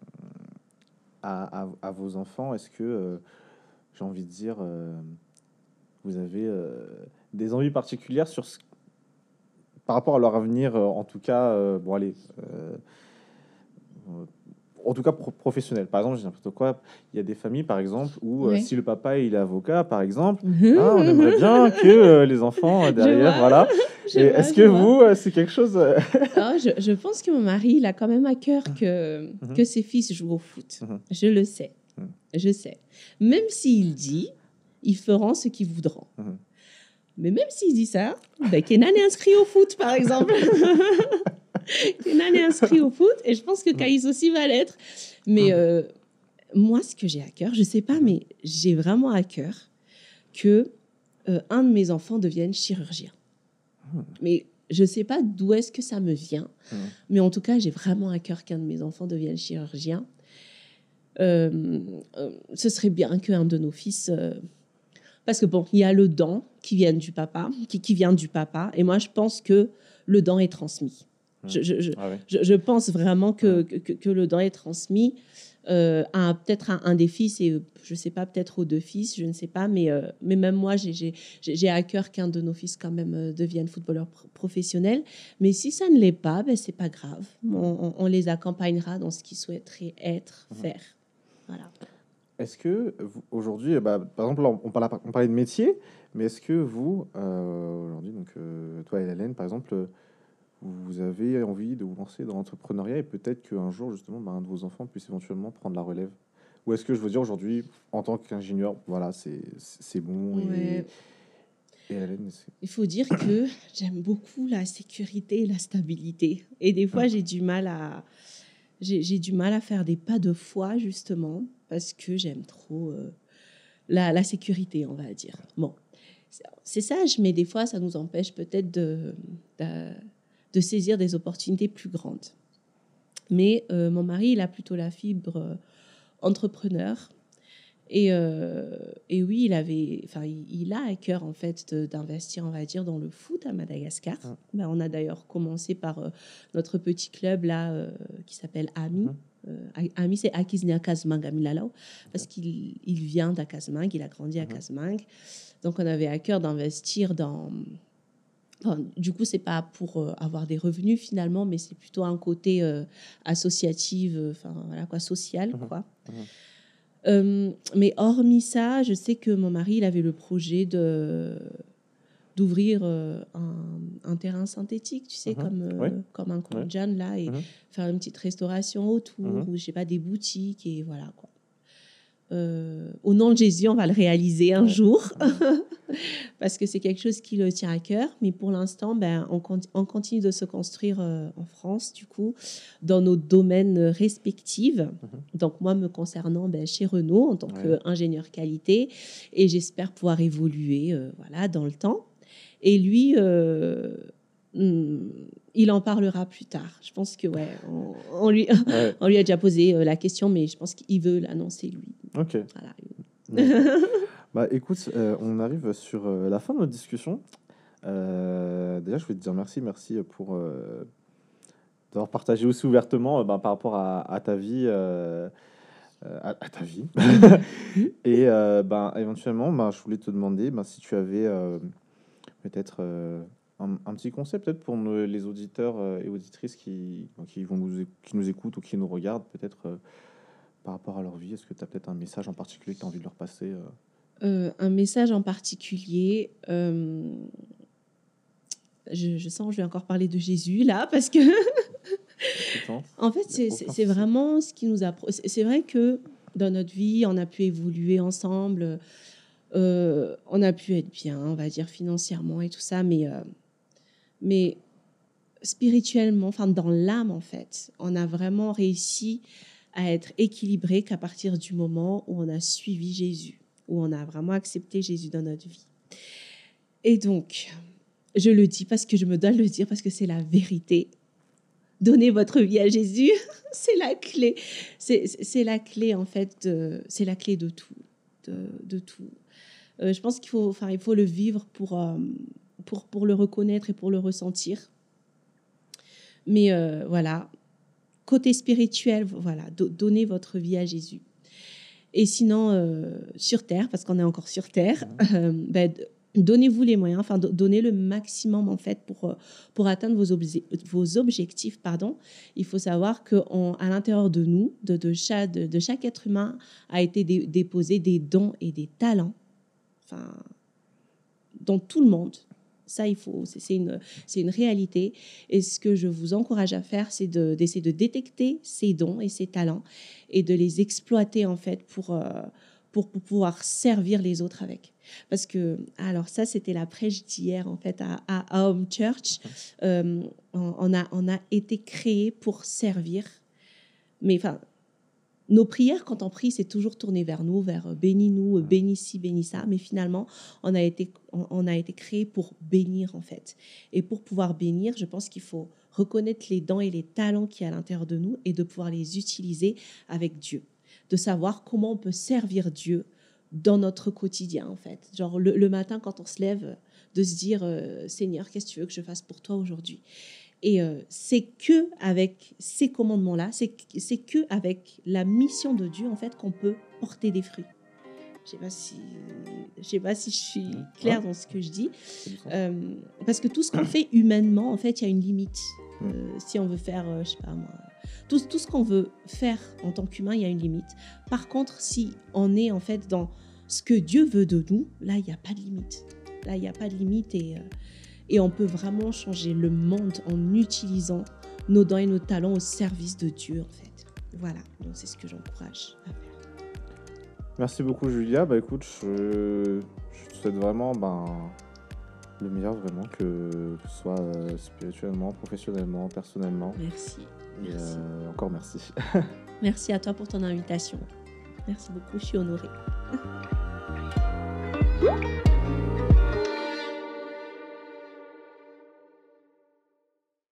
[SPEAKER 2] à, à- à vos enfants, est-ce que, euh, j'ai envie de dire, euh, vous avez euh, des envies particulières sur ce- par rapport à leur avenir, euh, en tout cas, euh, bon, allez, euh, euh, en tout cas pro- professionnel. Par exemple, j'ai n'importe quoi. Il y a des familles, par exemple, où euh,
[SPEAKER 1] Ouais.
[SPEAKER 2] si le papa il est avocat, par exemple, hein, on aimerait bien que euh, les enfants euh,
[SPEAKER 1] Je
[SPEAKER 2] derrière,
[SPEAKER 1] vois,
[SPEAKER 2] voilà.
[SPEAKER 1] je
[SPEAKER 2] Et
[SPEAKER 1] vois,
[SPEAKER 2] est-ce
[SPEAKER 1] je
[SPEAKER 2] que
[SPEAKER 1] vois.
[SPEAKER 2] vous, euh, c'est quelque chose euh,
[SPEAKER 1] Alors, je, je pense que mon mari, il a quand même à cœur que,
[SPEAKER 2] Mhm.
[SPEAKER 1] que ses fils jouent au foot.
[SPEAKER 2] Mhm.
[SPEAKER 1] Je le sais.
[SPEAKER 2] Mhm.
[SPEAKER 1] Je sais. Même s'il dit, ils feront ce qu'ils voudront.
[SPEAKER 2] Mhm.
[SPEAKER 1] Mais même s'il dit ça, ben Kenan est inscrit au foot, par exemple. Kenan est inscrit au foot et je pense que Caïs aussi va l'être. Mais
[SPEAKER 2] Mhm.
[SPEAKER 1] euh, moi, ce que j'ai à cœur, je sais pas,
[SPEAKER 2] Mhm.
[SPEAKER 1] mais j'ai vraiment à cœur que euh, un de mes enfants devienne chirurgien.
[SPEAKER 2] Mhm.
[SPEAKER 1] Mais je sais pas d'où est-ce que ça me vient.
[SPEAKER 2] Mhm.
[SPEAKER 1] Mais en tout cas, j'ai vraiment à cœur qu'un de mes enfants devienne chirurgien. Euh, euh, ce serait bien qu'un de nos fils... euh, parce que bon, il y a le don qui vient du papa, qui, qui vient du papa. Et moi, je pense que le don est transmis. Je, je, je,
[SPEAKER 2] Ah ouais.
[SPEAKER 1] je, je pense vraiment que,
[SPEAKER 2] Mhm.
[SPEAKER 1] que, que le don est transmis euh, à peut-être un, un des fils et euh, je ne sais pas, peut-être aux deux fils, je ne sais pas. Mais, euh, mais même moi, j'ai, j'ai, j'ai à cœur qu'un de nos fils quand même euh, devienne footballeur pro- professionnel. Mais si ça ne l'est pas, ben, ce n'est pas grave. On, on, on les accompagnera dans ce qu'ils souhaiteraient être,
[SPEAKER 2] Mhm.
[SPEAKER 1] faire. Voilà.
[SPEAKER 2] est-ce que vous, aujourd'hui, bah, par exemple, là, on, parlait, on parlait de métier, mais est-ce que vous, euh, aujourd'hui, donc euh, toi et Hélène, par exemple, euh, vous avez envie de vous lancer dans l'entrepreneuriat et peut-être qu'un jour, justement, bah, un de vos enfants puisse éventuellement prendre la relève? Ou est-ce que je veux dire aujourd'hui, en tant qu'ingénieur, voilà, c'est c'est bon et,
[SPEAKER 1] Ouais.
[SPEAKER 2] et Hélène, c'est...
[SPEAKER 1] Il faut dire que j'aime beaucoup la sécurité et la stabilité. Et des fois,
[SPEAKER 2] Ah,
[SPEAKER 1] j'ai du mal à, j'ai, j'ai du mal à faire des pas de foi, justement, parce que j'aime trop euh, la, la sécurité, on va dire. Bon, c'est c'est sage, mais des fois, ça nous empêche peut-être de, de, de saisir des opportunités plus grandes. Mais euh, mon mari, il a plutôt la fibre euh, entrepreneur. Et, euh, et oui, il avait, enfin, il, il a à cœur en fait de- d'investir, on va dire, dans le foot à Madagascar.
[SPEAKER 2] ah,
[SPEAKER 1] Ben, on a d'ailleurs commencé par euh, notre petit club là euh, qui s'appelle Ami.
[SPEAKER 2] mhm,
[SPEAKER 1] Euh, Ami, c'est Akiznia Kazmang Amilalao,
[SPEAKER 2] ok,
[SPEAKER 1] parce qu'il il vient d'Akazmang, il a grandi à
[SPEAKER 2] mhm,
[SPEAKER 1] Kazmang. Donc on avait à cœur d'investir dans. Enfin, du coup, c'est pas pour euh, avoir des revenus finalement, mais c'est plutôt un côté euh, associatif, euh, enfin voilà quoi, social
[SPEAKER 2] mhm,
[SPEAKER 1] quoi.
[SPEAKER 2] mhm,
[SPEAKER 1] Euh, mais hormis ça, je sais que mon mari, il avait le projet de d'ouvrir euh, un, un terrain synthétique, tu sais,
[SPEAKER 2] mhm.
[SPEAKER 1] comme,
[SPEAKER 2] Oui,
[SPEAKER 1] euh, comme un
[SPEAKER 2] oui,
[SPEAKER 1] Kwanjan, là, et
[SPEAKER 2] mhm,
[SPEAKER 1] faire une petite restauration autour,
[SPEAKER 2] mhm.
[SPEAKER 1] ou je sais pas, des boutiques, et voilà, quoi. Euh, au nom de Jésus, on va le réaliser un
[SPEAKER 2] Ouais,
[SPEAKER 1] jour,
[SPEAKER 2] ouais,
[SPEAKER 1] parce que c'est quelque chose qui le tient à cœur. Mais pour l'instant, ben, on, conti- on continue de se construire euh, en France, du coup, dans nos domaines respectifs.
[SPEAKER 2] mhm,
[SPEAKER 1] Donc, moi, me concernant, ben, chez Renault, en tant
[SPEAKER 2] ouais,
[SPEAKER 1] qu'ingénieur qualité, et j'espère pouvoir évoluer euh, voilà, dans le temps. Et lui, euh, hmm, il en parlera plus tard. Je pense que, ouais, on, on lui,
[SPEAKER 2] ouais,
[SPEAKER 1] on lui a déjà posé euh, la question, mais je pense qu'il veut l'annoncer lui.
[SPEAKER 2] ok,
[SPEAKER 1] Voilà.
[SPEAKER 2] d'accord. Bah écoute, euh, on arrive sur euh, la fin de notre discussion. Euh, déjà, je voulais te dire merci, merci pour euh, d'avoir partagé aussi ouvertement euh, bah, par rapport à, à ta vie, euh, euh, à, à ta vie. Et euh, ben, éventuellement, ben, je voulais te demander ben, si tu avais euh, peut-être euh, un, un petit conseil peut-être pour nos- les auditeurs euh, et auditrices qui, qui, vont nous, éc- qui nous écoutent ou qui nous regardent, peut-être euh, par rapport à leur vie. Est-ce que tu as peut-être un message en particulier que tu as envie de leur passer euh,
[SPEAKER 1] Euh, un message en particulier. euh, je, je sens que je vais encore parler de Jésus là, parce que
[SPEAKER 2] écoute, hein,
[SPEAKER 1] en fait,
[SPEAKER 2] il n'y a
[SPEAKER 1] c'est c'est-
[SPEAKER 2] aucun
[SPEAKER 1] c'est
[SPEAKER 2] souci.
[SPEAKER 1] vraiment ce qui nous a. C'est c'est vrai que dans notre vie, on a pu évoluer ensemble, euh, on a pu être bien, on va dire financièrement et tout ça, mais, euh, mais spirituellement, enfin dans l'âme en fait, on a vraiment réussi à être équilibré qu'à partir du moment où on a suivi Jésus, où on a vraiment accepté Jésus dans notre vie. Et donc, je le dis parce que je me dois le dire, parce que c'est la vérité. Donnez votre vie à Jésus, c'est la clé. C'est c'est la clé, en fait, de- c'est la clé de tout. De, de tout. Euh, je pense qu'il faut, enfin, il faut le vivre pour, euh, pour, pour le reconnaître et pour le ressentir. Mais euh, voilà, côté spirituel, voilà, do- donnez votre vie à Jésus. Et sinon, euh, sur Terre, parce qu'on est encore sur Terre,
[SPEAKER 2] Mhm.
[SPEAKER 1] euh, ben, d- donnez-vous les moyens, enfin, do- donnez le maximum, en fait, pour, euh, pour atteindre vos, obje- vos objectifs. Pardon. Il faut savoir qu'à l'intérieur de nous, de, de, chaque, de, de chaque être humain, a été dé- déposé des dons et des talents, enfin, dans tout le monde. Ça, il faut, c'est c'est une, c'est une réalité. Et ce que je vous encourage à faire, c'est de- d'essayer de détecter ces dons et ces talents et de les exploiter, en fait, pour, euh, pour, pour pouvoir servir les autres avec. Parce que, alors ça, c'était la prêche d'hier, en fait, à, à, à Home Church. Euh, on, on a, on a été créés pour servir. Mais enfin, nos prières, quand on prie, c'est toujours tourné vers nous, vers euh, bénis-nous, euh, bénis ci, bénis ça. Mais finalement, on a été, on, on a été créé pour bénir, en fait. Et pour pouvoir bénir, je pense qu'il faut reconnaître les dons et les talents qui y a à l'intérieur de nous et de pouvoir les utiliser avec Dieu. De savoir comment on peut servir Dieu dans notre quotidien, en fait. Genre le, le matin, quand on se lève, de se dire, euh, Seigneur, qu'est-ce que tu veux que je fasse pour toi aujourd'hui? Et euh, c'est que avec ces commandements-là, c'est c'est que avec la mission de Dieu en fait qu'on peut porter des fruits. Je sais pas si je sais pas si je suis
[SPEAKER 2] Mhm. Ouais,
[SPEAKER 1] claire dans ce que je dis.
[SPEAKER 2] ça fait du sens.
[SPEAKER 1] Euh, parce que tout ce qu'on fait humainement en fait, il y a une limite.
[SPEAKER 2] Mhm.
[SPEAKER 1] Euh, si on veut faire, euh, je sais pas moi, tout, tout ce qu'on veut faire en tant qu'humain, il y a une limite. Par contre, si on est en fait dans ce que Dieu veut de nous, là, il n'y a pas de limite. Là, il n'y a pas de limite et, euh, et on peut vraiment changer le monde en utilisant nos dons et nos talents au service de Dieu, en fait. Voilà, donc c'est ce que j'encourage à faire.
[SPEAKER 2] Merci beaucoup, Julia. Bah écoute, je, je te souhaite vraiment ben, le meilleur, vraiment, que, que ce soit euh, spirituellement, professionnellement, personnellement.
[SPEAKER 1] Merci.
[SPEAKER 2] Et
[SPEAKER 1] Merci.
[SPEAKER 2] euh, encore merci.
[SPEAKER 1] Merci à toi pour ton invitation. Merci beaucoup, je suis honorée.